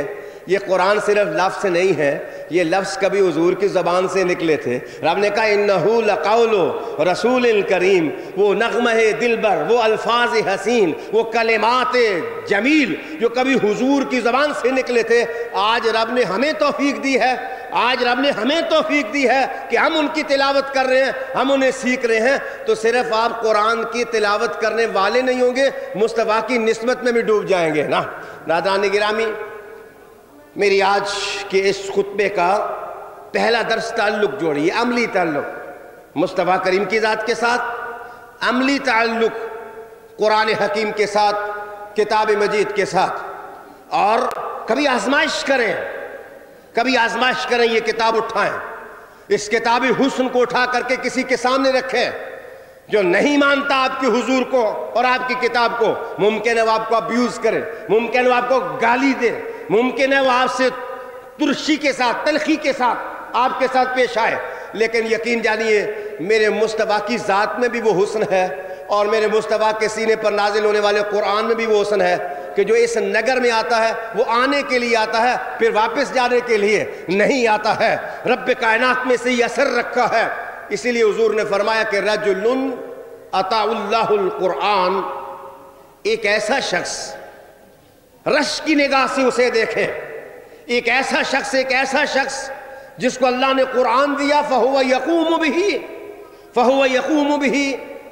یہ قرآن صرف لفظ نہیں ہے، یہ لفظ کبھی حضور کی زبان سے نکلے تھے۔ رب نے کہا انہو لقول رسول کریم، وہ نغمہ دلبر، وہ الفاظ حسین، وہ کلمات جمیل جو کبھی حضور کی زبان سے نکلے تھے، آج رب نے ہمیں توفیق دی ہے، آج رب نے ہمیں توفیق دی ہے کہ ہم ان کی تلاوت کر رہے ہیں، ہم انہیں سیکھ رہے ہیں۔ تو صرف آپ قرآن کی تلاوت کرنے والے نہیں ہوں گے، مصطفیٰ کی نسبت میں بھی ڈوب جائیں گے نا۔ ناظران گرامی، میری آج کے اس خطبے کا پہلا درس تعلق جوڑیے، عملی تعلق مصطفیٰ کریم کی ذات کے ساتھ، عملی تعلق قرآن حکیم کے ساتھ، کتاب مجید کے ساتھ۔ اور کبھی آزمائش کریں، کبھی آزمائش کریں، یہ کتاب اٹھائیں، اس کتاب حسن کو اٹھا کر کے کسی کے سامنے رکھیں۔ جو نہیں مانتا آپ کی حضور کو اور آپ کی کتاب کو، ممکن ہے وہ آپ کو ابیوز کرے، ممکن ہے وہ آپ کو گالی دے، ممکن ہے وہ آپ سے ترشی کے ساتھ، تلخی کے ساتھ آپ کے ساتھ پیش آئے، لیکن یقین جانیے میرے مصطفیٰ کی ذات میں بھی وہ حسن ہے، اور میرے مصطفیٰ کے سینے پر نازل ہونے والے قرآن میں بھی وہ حسن ہے کہ جو اس نگر میں آتا ہے وہ آنے کے لیے آتا ہے، پھر واپس جانے کے لیے نہیں آتا ہے۔ رب کائنات میں سے یہ اثر رکھا ہے، اسی لیے حضور نے فرمایا کہ رجل اطاع اللہ القرآن، ایک ایسا شخص، رش کی نگاہ سے اسے دیکھیں، ایک ایسا شخص جس کو اللہ نے قرآن دیا، فہو یقوم بہ،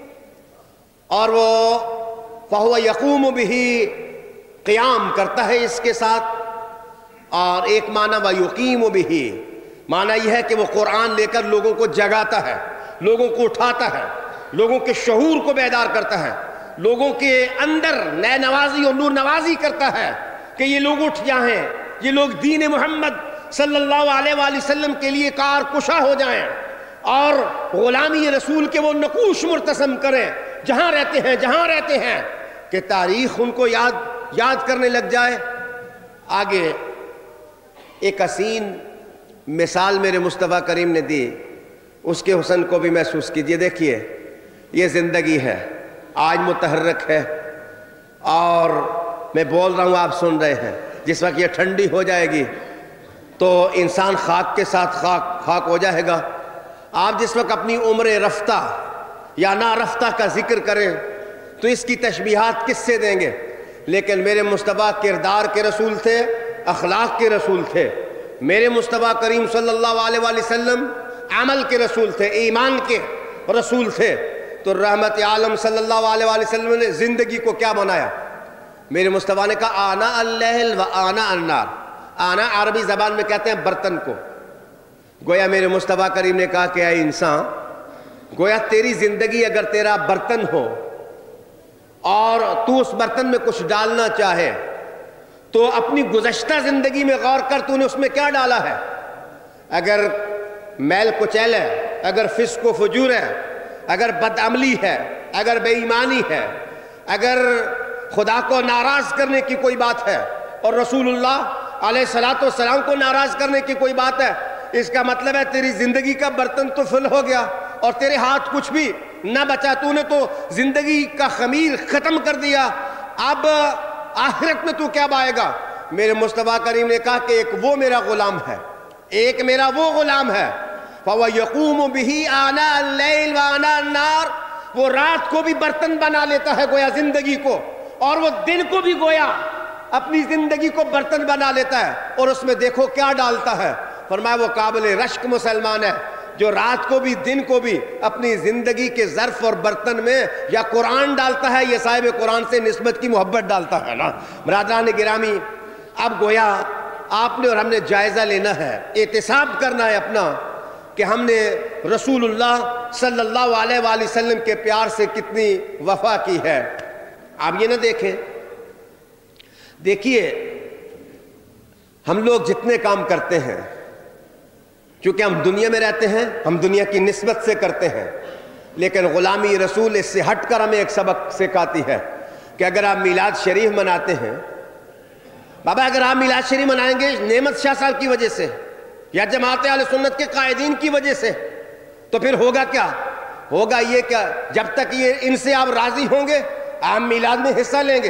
اور وہ فہو یقوم بہ قیام کرتا ہے اس کے ساتھ۔ اور ایک معنی ویقیم بہ، معنی یہ ہے کہ وہ قرآن لے کر لوگوں کو جگاتا ہے، لوگوں کو اٹھاتا ہے، لوگوں کے شعور کو بیدار کرتا ہے، لوگوں کے اندر نئے نوازی اور نور نوازی کرتا ہے کہ یہ لوگ اٹھ جائیں، یہ لوگ دین محمد صلی اللہ علیہ وآلہ وسلم کے لیے کار کشا ہو جائیں اور غلامی رسول کے وہ نقوش مرتسم کریں جہاں رہتے ہیں، کہ تاریخ ان کو یاد کرنے لگ جائے۔ آگے ایک حسین مثال میرے مصطفیٰ کریم نے دی، اس کے حسن کو بھی محسوس کیجئے۔ دیکھیے یہ زندگی ہے، آج متحرک ہے اور میں بول رہا ہوں آپ سن رہے ہیں، جس وقت یہ ٹھنڈی ہو جائے گی تو انسان خاک کے ساتھ خاک ہو جائے گا۔ آپ جس وقت اپنی عمر رفتہ یا نا رفتہ کا ذکر کریں تو اس کی تشبیہات کس سے دیں گے؟ لیکن میرے مصطفیٰ کردار کے رسول تھے، اخلاق کے رسول تھے، میرے مصطفیٰ کریم صلی اللہ علیہ وآلہ وسلم عمل کے رسول تھے، ایمان کے رسول تھے۔ تو رحمت عالم صلی اللہ علیہ وآلہ وسلم نے زندگی کو کیا بنایا؟ میرے مصطفیٰ نے کہا آنا اللیل و آنا النار، آنا عربی زبان میں کہتے ہیں برتن کو۔ گویا میرے مصطفیٰ کریم نے کہا کہ اے انسان، گویا تیری زندگی اگر تیرا برتن ہو اور تو اس برتن میں کچھ ڈالنا چاہے تو اپنی گزشتہ زندگی میں غور کر، تو نے اس میں کیا ڈالا ہے۔ اگر میل کچیل ہے، اگر فسق و فجور ہے، اگر بدعملی ہے، اگر بے ایمانی ہے، اگر خدا کو ناراض کرنے کی کوئی بات ہے اور رسول اللہ علیہ السلام کو ناراض کرنے کی کوئی بات ہے، اس کا مطلب ہے تیری زندگی کا برتن تو فل ہو گیا اور تیرے ہاتھ کچھ بھی نہ بچا، تو نے تو زندگی کا خمیر ختم کر دیا۔ اب آخرت میں تو کیا پائے گا؟ میرے مصطفیٰ کریم نے کہا کہ ایک وہ میرا غلام ہے، ایک میرا وہ غلام ہے، فَوَ يَقُومُ بِهِ آنَاءَ اللَّيْلِ وَآنَاءَ النَّارِ، وہ رات کو بھی برتن بنا لیتا ہے گویا زندگی کو، اور وہ دن کو بھی گویا اپنی زندگی کو برتن بنا لیتا ہے، اور اس میں دیکھو کیا ڈالتا ہے۔ فرمایا وہ قابل رشک مسلمان ہے جو رات کو بھی دن کو بھی اپنی زندگی کے ظرف اور برتن میں یا قرآن ڈالتا ہے یا صاحب قرآن سے نسبت کی محبت ڈالتا ہے نا۔ برادران گرامی، اب گویا آپ نے اور ہم نے جائزہ لینا ہے، احتساب کرنا ہے اپنا کہ ہم نے رسول اللہ صلی اللہ علیہ وآلہ وسلم کے پیار سے کتنی وفا کی ہے۔ آپ یہ نہ دیکھیے ہم لوگ جتنے کام کرتے ہیں، چونکہ ہم دنیا میں رہتے ہیں، ہم دنیا کی نسبت سے کرتے ہیں، لیکن غلامی رسول اس سے ہٹ کر ہمیں ایک سبق سکھاتی ہے کہ اگر آپ میلاد شریف مناتے ہیں، بابا اگر آپ میلاد شریف منائیں گے نعمت شاہ صاحب کی وجہ سے یا جماعت اہل سنت کے قائدین کی وجہ سے، تو پھر ہوگا کیا؟ ہوگا یہ کہ جب تک یہ ان سے آپ راضی ہوں گے آپ میلاد میں حصہ لیں گے،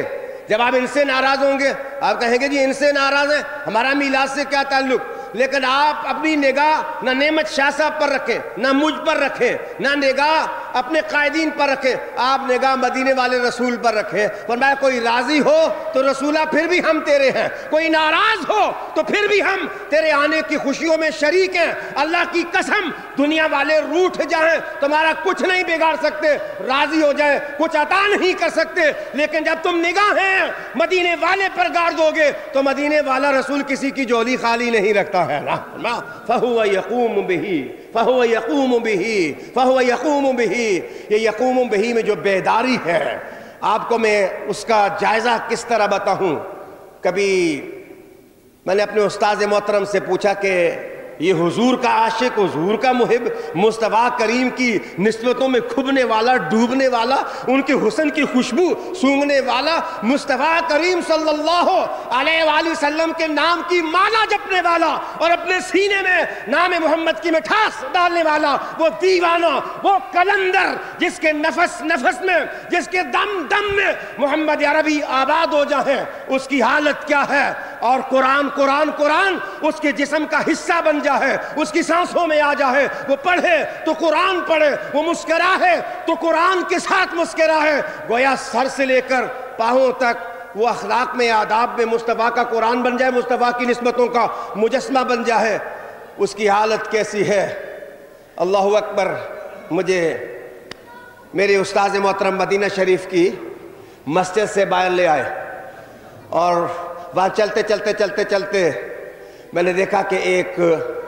جب آپ ان سے ناراض ہوں گے آپ کہیں گے جی ان سے ناراض ہیں، ہمارا میلاد سے کیا تعلق؟ لیکن آپ اپنی نگاہ نہ نعمت شاہ صاحب پر رکھیں، نہ مجھ پر رکھیں، نہ نگاہ اپنے قائدین پر رکھیں، آپ نگاہ مدینے والے رسول پر رکھیں۔ فرمایا کوئی راضی ہو تو رسولہ پھر بھی ہم تیرے ہیں، کوئی ناراض ہو تو پھر بھی ہم تیرے آنے کی خوشیوں میں شریک ہیں۔ اللہ کی قسم دنیا والے روٹھ جائیں تمہارا کچھ نہیں بگاڑ سکتے، راضی ہو جائے کچھ عطا نہیں کر سکتے، لیکن جب تم نگاہیں مدینے والے پر گاڑ دو گے تو مدینے والا رسول کسی کی جولی خالی نہیں رکھتا ہے نا۔ فَهُوَ يَقُومُ بِهِ فَهُوَ يَقُومُ بِهِ فَهُوَ يَقُومُ بِهِ، یہ یقوم بہی میں جو بیداری ہے آپ کو میں اس کا جائزہ کس طرح بتاؤں۔ کبھی میں نے اپنے استاد محترم سے پوچھا کہ یہ حضور کا عاشق، حضور کا محب، مصطفیٰ کریم کی نسبتوں میں کھبنے والا، ڈوبنے والا، ان کے حسن کی خوشبو سونگھنے والا، مصطفیٰ کریم صلی اللہ علیہ وآلہ وسلم کے نام کی مالا جپنے والا اور اپنے سینے میں نام محمد کی مٹھاس ڈالنے والا، وہ دیوانہ، وہ قلندر جس کے نفس نفس میں، جس کے دم دم میں محمد عربی آباد ہو جائیں، اس کی حالت کیا ہے؟ اور قرآن قرآن قرآن اس کے جسم کا حصہ بن جائے، اس کی سانسوں میں آ جائے، وہ پڑھے تو قرآن پڑھے، وہ مسکراہے تو قرآن کے ساتھ مسکراہے، گویا سر سے لے کر پاؤں تک وہ اخلاق میں، آداب میں مصطفیٰ کا قرآن بن جائے، مصطفیٰ کی نسبتوں کا مجسمہ بن جائے۔ اس کی حالت کیسی ہے؟ اللہ اکبر۔ مجھے میرے استاذ محترم مدینہ شریف کی مسجد سے باہر لے آئے اور وہاں چلتے چلتے چلتے چلتے میں نے دیکھا کہ ایک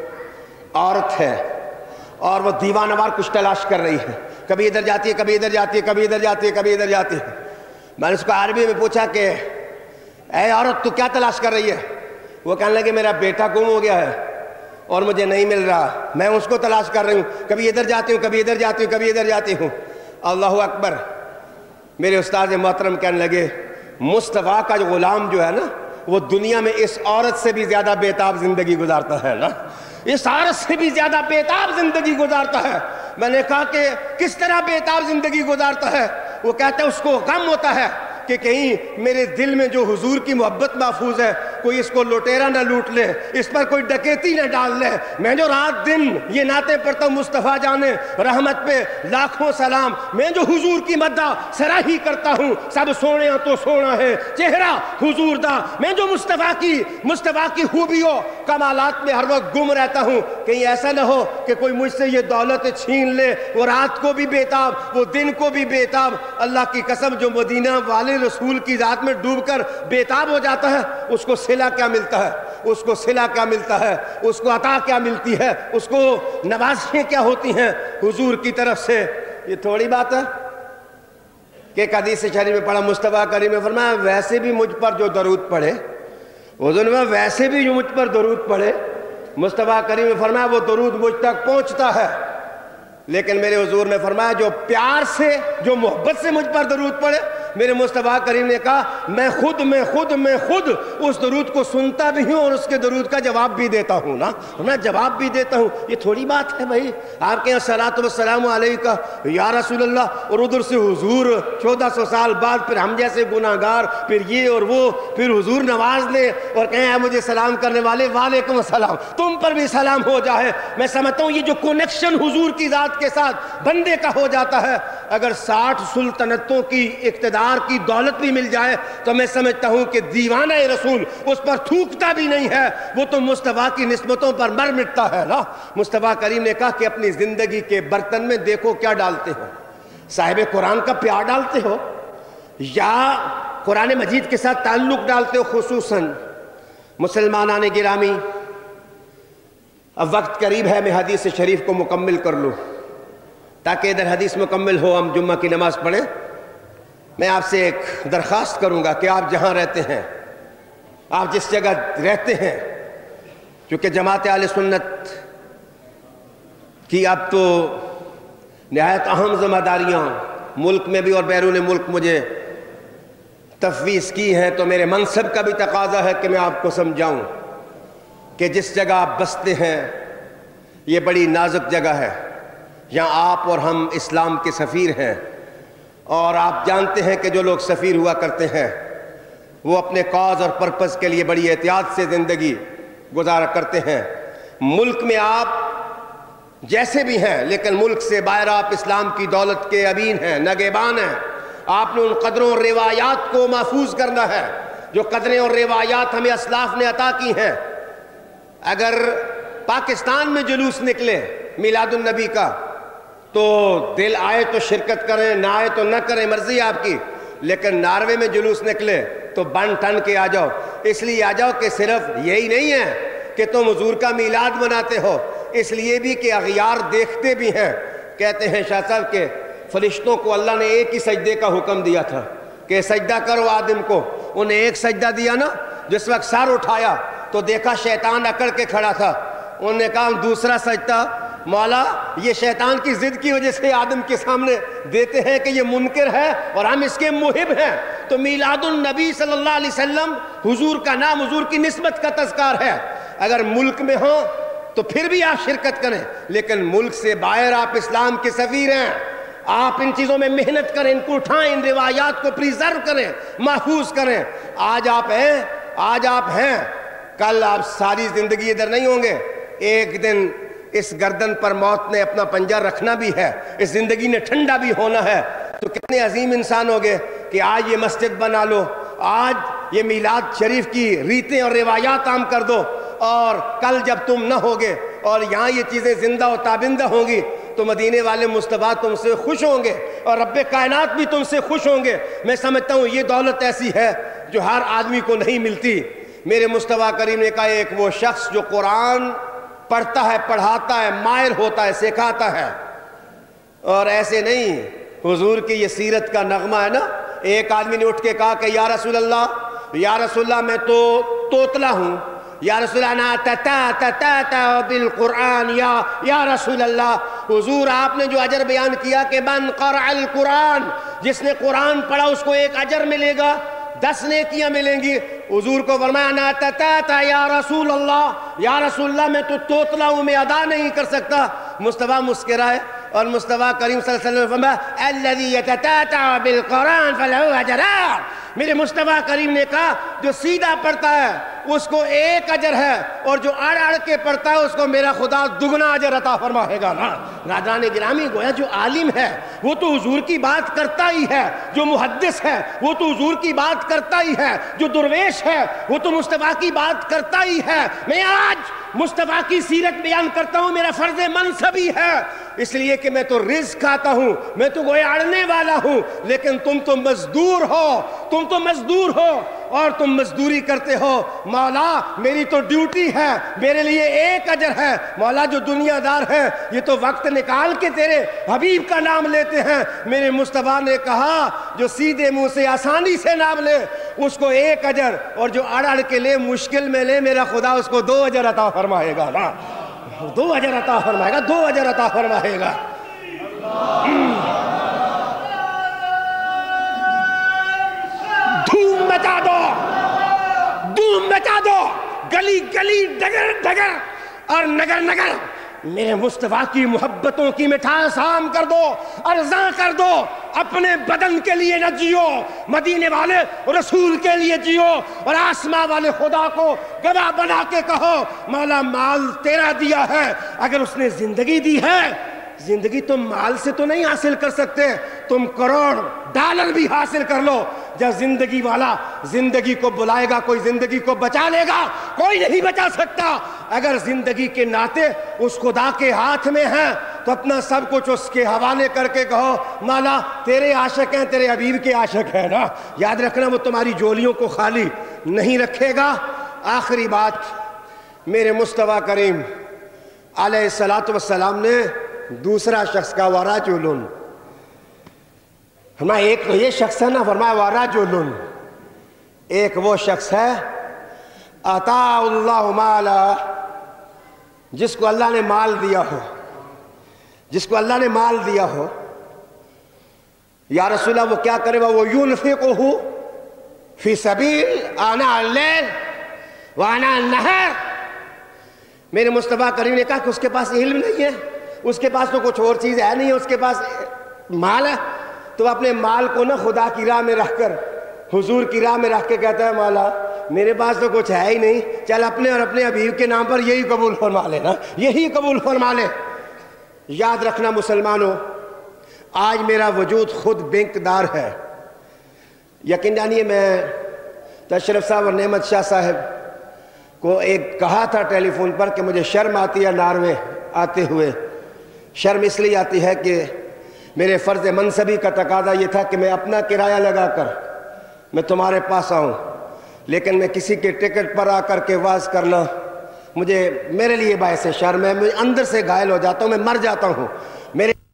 عورت ہے اور وہ دیوانہ وار کچھ تلاش کر رہی ہے، کبھی ادھر جاتی ہے، کبھی ادھر جاتی ہے، کبھی ادھر جاتی ہے، کبھی ادھر جاتی ہے۔ میں نے اس کو عربی میں پوچھا کہ اے عورت تو کیا تلاش کر رہی ہے؟ وہ کہنے لگے میرا بیٹا گم ہو گیا ہے اور مجھے نہیں مل رہا، میں اس کو تلاش کر رہی ہوں، کبھی ادھر جاتی ہوں، کبھی ادھر جاتی ہوں، کبھی ادھر جاتی ہوں۔ اللہ اکبر۔ میرے استاد محترم کہنے لگے مصطفیٰ کا جو غلام جو ہے نا وہ دنیا میں اس عورت سے بھی زیادہ بیتاب زندگی گزارتا ہے نا، اس عورت سے بھی زیادہ بیتاب زندگی گزارتا ہے۔ میں نے کہا کہ کس طرح بیتاب زندگی گزارتا ہے؟ وہ کہتا ہے اس کو غم ہوتا ہے کہ کہیں میرے دل میں جو حضور کی محبت محفوظ ہے کوئی اس کو لٹیرا نہ لوٹ لے، اس پر کوئی ڈکیتی نہ ڈال لے۔ میں جو رات دن یہ نعتیں پڑھتا ہوں مصطفیٰ جانے رحمت پہ لاکھوں سلام، میں جو حضور کی مدح سراہی کرتا ہوں، سب سونے تو سونا ہے چہرہ حضور دا، میں جو مصطفیٰ کی خوبیوں کمالات میں ہر وقت گم رہتا ہوں، کہیں ایسا نہ ہو کہ کوئی مجھ سے یہ دولت چھین لے، وہ رات کو بھی بیتاب، وہ دن کو بھی بیتاب۔ اللہ کی قسم جو مدینہ والے رسول کی ذات میں ڈوب کر بیتاب ہو جاتا ہے اس کو صلہ کیا ملتا ہے، اس کو صلہ کیا ملتا ہے، اس کو عطا کیا ملتی ہے، اس کو نوازشیں کیا ہوتی ہیں حضور کی طرف سے۔ یہ تھوڑی بات ہے کہ ایک حدیث شریف میں پڑھا مصطفیٰ کریم نے فرمایا ویسے بھی مجھ پر جو درود پڑھے، حضور نے ویسے بھی جو مجھ پر درود پڑھے، مصطفیٰ کریم نے فرمایا وہ درود مجھ تک پہنچتا ہے، لیکن میرے حضور نے فرمایا جو پیار سے، جو محبت سے مجھ پر درود پڑھے، میرے مصطفیٰ کریم نے کہا میں خود اس درود کو سنتا بھی ہوں اور اس کے درود کا جواب بھی دیتا ہوں نا، میں جواب بھی دیتا ہوں۔ یہ تھوڑی بات ہے بھائی، آپ کے یہاں صلاۃ والسلام علیکہ یا رسول اللہ اور ادھر سے حضور 1400 سال بعد پھر ہم جیسے گناہگار، پھر یہ اور وہ، پھر حضور نواز لے اور کہیں اے مجھے سلام کرنے والے وعلیکم السلام، تم پر بھی سلام ہو جائے۔ میں سمجھتا ہوں یہ جو کنیکشن حضور کی ذات کے ساتھ بندے کا ہو جاتا ہے، اگر 60 سلطنتوں کی اقتدار کی دولت بھی مل جائے تو میں سمجھتا ہوں کہ دیوانہ رسول اس پر تھوکتا بھی نہیں ہے، وہ تو مصطفیٰ کی نسبتوں پر مر مٹتا ہے نا۔ مصطفیٰ کریم نے کہا کہ اپنی زندگی کے برتن میں دیکھو کیا ڈالتے ہو، صاحب قرآن کا پیار ڈالتے ہو یا قرآن مجید کے ساتھ تعلق ڈالتے ہو۔ خصوصاً مسلمانان گرامی، اب وقت قریب ہے میں حدیث شریف کو مکمل کر لوں تاکہ ادھر حدیث مکمل ہو ہم جمعہ کی نماز پڑھیں۔ میں آپ سے ایک درخواست کروں گا کہ آپ جہاں رہتے ہیں، آپ جس جگہ رہتے ہیں، کیونکہ جماعت اہل سنت کی اب تو نہایت اہم ذمہ داریاں ملک میں بھی اور بیرون ملک مجھے تفویض کی ہیں، تو میرے منصب کا بھی تقاضا ہے کہ میں آپ کو سمجھاؤں کہ جس جگہ آپ بستے ہیں یہ بڑی نازک جگہ ہے، یہاں آپ اور ہم اسلام کے سفیر ہیں، اور آپ جانتے ہیں کہ جو لوگ سفیر ہوا کرتے ہیں وہ اپنے کاز اور پرپس کے لیے بڑی احتیاط سے زندگی گزارا کرتے ہیں۔ ملک میں آپ جیسے بھی ہیں لیکن ملک سے باہر آپ اسلام کی دولت کے ابین ہیں، نگہبان ہیں۔ آپ نے ان قدروں اور روایات کو محفوظ کرنا ہے جو قدریں اور روایات ہمیں اسلاف نے عطا کی ہیں۔ اگر پاکستان میں جلوس نکلے میلاد النبی کا تو دل آئے تو شرکت کریں، نہ آئے تو نہ کریں، مرضی آپ کی، لیکن ناروے میں جلوس نکلے تو بن ٹن کے آ جاؤ۔ اس لیے آ جاؤ کہ صرف یہی نہیں ہے کہ تم حضور کا میلاد مناتے ہو، اس لیے بھی کہ اغیار دیکھتے بھی ہیں۔ کہتے ہیں شاہ صاحب کہ فرشتوں کو اللہ نے ایک ہی سجدے کا حکم دیا تھا کہ سجدہ کرو آدم کو، انہیں ایک سجدہ دیا نا، جس وقت سر اٹھایا تو دیکھا شیطان اکڑ کے کھڑا تھا، انہوں نے کہا دوسرا سجدہ مولا یہ شیطان کی ضد کی وجہ سے آدم کے سامنے دیتے ہیں کہ یہ منکر ہے اور ہم اس کے محب ہیں۔ تو میلاد النبی صلی اللہ علیہ وسلم حضور کا نام، حضور کی نسبت کا تذکار ہے۔ اگر ملک میں ہوں تو پھر بھی آپ شرکت کریں، لیکن ملک سے باہر آپ اسلام کے سفیر ہیں۔ آپ ان چیزوں میں محنت کریں، ان کو اٹھائیں، ان روایات کو پریزرو کریں، محفوظ کریں۔ آج آپ ہیں، کل آپ ساری زندگی ادھر نہیں ہوں گے۔ ایک دن اس گردن پر موت نے اپنا پنجہ رکھنا بھی ہے، اس زندگی نے ٹھنڈا بھی ہونا ہے۔ تو کتنے عظیم انسان ہوگے کہ آج یہ مسجد بنا لو، آج یہ میلاد شریف کی ریتیں اور روایات عام کر دو، اور کل جب تم نہ ہوگے اور یہاں یہ چیزیں زندہ و تابندہ ہوں گی تو مدینے والے مصطفیٰ تم سے خوش ہوں گے اور رب کائنات بھی تم سے خوش ہوں گے۔ میں سمجھتا ہوں یہ دولت ایسی ہے جو ہر آدمی کو نہیں ملتی۔ میرے مصطفیٰ کریم نے کہا ایک وہ شخص جو قرآن پڑھتا ہے، پڑھاتا ہے، ماہر ہوتا ہے، سکھاتا ہے، اور ایسے نہیں۔ حضور کی یہ سیرت کا نغمہ ہے نا، ایک آدمی نے اٹھ کے کہا کہ یا رسول اللہ میں تو توتلا ہوں، یا رسول اللہ تا بالقرآن، یا رسول اللہ۔ حضور آپ نے جو اجر بیان کیا کہ من قرأ القرآن، جس نے قرآن پڑھا اس کو ایک اجر ملے گا، 10 نیکیاں ملیں گی۔ حضور کو فرمایا نا تا یا رسول اللہ میں تو توتلا ہوں، میں ادا نہیں کر سکتا۔ مصطفیٰ مسکرائے اور مصطفیٰ کریم صلی اللہ علیہ وسلم فرمایا الذی یتتابع بالقرآن فلہ اجران۔ میرے مصطفیٰ کریم نے کہا جو سیدھا پڑھتا ہے اس کو ایک اجر ہے، اور جو اڑ کے پڑھتا ہے اس کو میرا خدا دگنا اجر عطا فرمائے گا۔ ناظران گرامی، گویا جو عالم ہے وہ تو حضور کی بات کرتا ہی ہے، جو محدث ہے وہ تو حضور کی بات کرتا ہی ہے، جو درویش ہے وہ تو مصطفیٰ کی بات کرتا ہی ہے۔ میں آج مصطفیٰ کی سیرت بیان کرتا ہوں، میرا فرض منصبی ہے، اس لیے کہ میں تو رزق کھاتا ہوں، میں تو گویا اڑنے والا ہوں، لیکن تم تو مزدور ہو اور تم مزدوری کرتے ہو۔ مولا میری تو ڈیوٹی ہے، میرے لیے ایک اجر ہے۔ مولا جو دنیا دار ہے یہ تو وقت نکال کے تیرے حبیب کا نام لیتے ہیں۔ میرے مصطفیٰ نے کہا جو سیدھے منہ سے آسانی سے نام لے اس کو ایک اجر، اور جو اڑ کے لے، مشکل میں لے، میرا خدا اس کو 2 اجر عطا فرمائے گا۔ 2 اجر عطا فرمائے گا، 2 اجر عطا فرمائے گا۔ دھوم مچا دو، گلی گلی، ڈگر ڈگر اور نگر نگر میرے مصطفیٰ کی محبتوں کی مٹھاس عام کر دو، ارزاں کر دو۔ اپنے بدن کے لیے نہ جیو، مدینے والے رسول کے لیے جیو، اور آسماں والے خدا کو گواہ بنا کے کہو مولا مال تیرا دیا ہے۔ اگر اس نے زندگی دی ہے، زندگی تم مال سے تو نہیں حاصل کر سکتے، تم کروڑ ڈالر بھی حاصل کر لو، جب زندگی والا زندگی کو بلائے گا کوئی زندگی کو بچا لے گا؟ کوئی نہیں بچا سکتا۔ اگر زندگی کے ناطے اس خدا کے ہاتھ میں ہیں تو اپنا سب کچھ اس کے حوالے کر کے کہو مولا تیرے عاشق ہیں، تیرے حبیب کے عاشق ہیں نا۔ یاد رکھنا وہ تمہاری جولیوں کو خالی نہیں رکھے گا۔ آخری بات، میرے مصطفیٰ کریم علیہ الصلوۃ والسلام نے دوسرا شخص کا ورجل، فرمایا ایک تو یہ شخص ہے نا، فرمایا ورجل، ایک وہ شخص ہے عطا اللہ مالا، جس کو اللہ نے مال دیا ہو، جس کو اللہ نے مال دیا ہو۔ یا رسول اللہ وہ کیا کرے گا؟ وہ ينفقه فی سبیل آناء اللیل وآناء النہار۔ میرے مصطفیٰ کریم نے کہا کہ اس کے پاس علم نہیں ہے، اس کے پاس تو کچھ اور چیز ہے نہیں، اس کے پاس مال ہے، تو اپنے مال کو نہ خدا کی راہ میں رکھ کر حضور کی راہ میں رکھ کے کہتا ہے مولا میرے پاس تو کچھ ہے ہی نہیں، چل اپنے اور اپنے حبیب کے نام پر یہی قبول فرما لے نا، یہی قبول فرما لے۔ یاد رکھنا مسلمانوں، آج میرا وجود خود بینک دار ہے۔ یقین جانیے میں تشرف صاحب اور نعمت شاہ صاحب کو ایک کہا تھا ٹیلی فون پر کہ مجھے شرم آتی ہے ناروے آتے ہوئے۔ شرم اس لیے آتی ہے کہ میرے فرض منصبی کا تقاضا یہ تھا کہ میں اپنا کرایہ لگا کر میں تمہارے پاس آؤں، لیکن میں کسی کے ٹکٹ پر آ کر کے واز کرنا میرے لیے باعث شرم ہے، میں اندر سے گھائل ہو جاتا ہوں، میں مر جاتا ہوں۔ میرے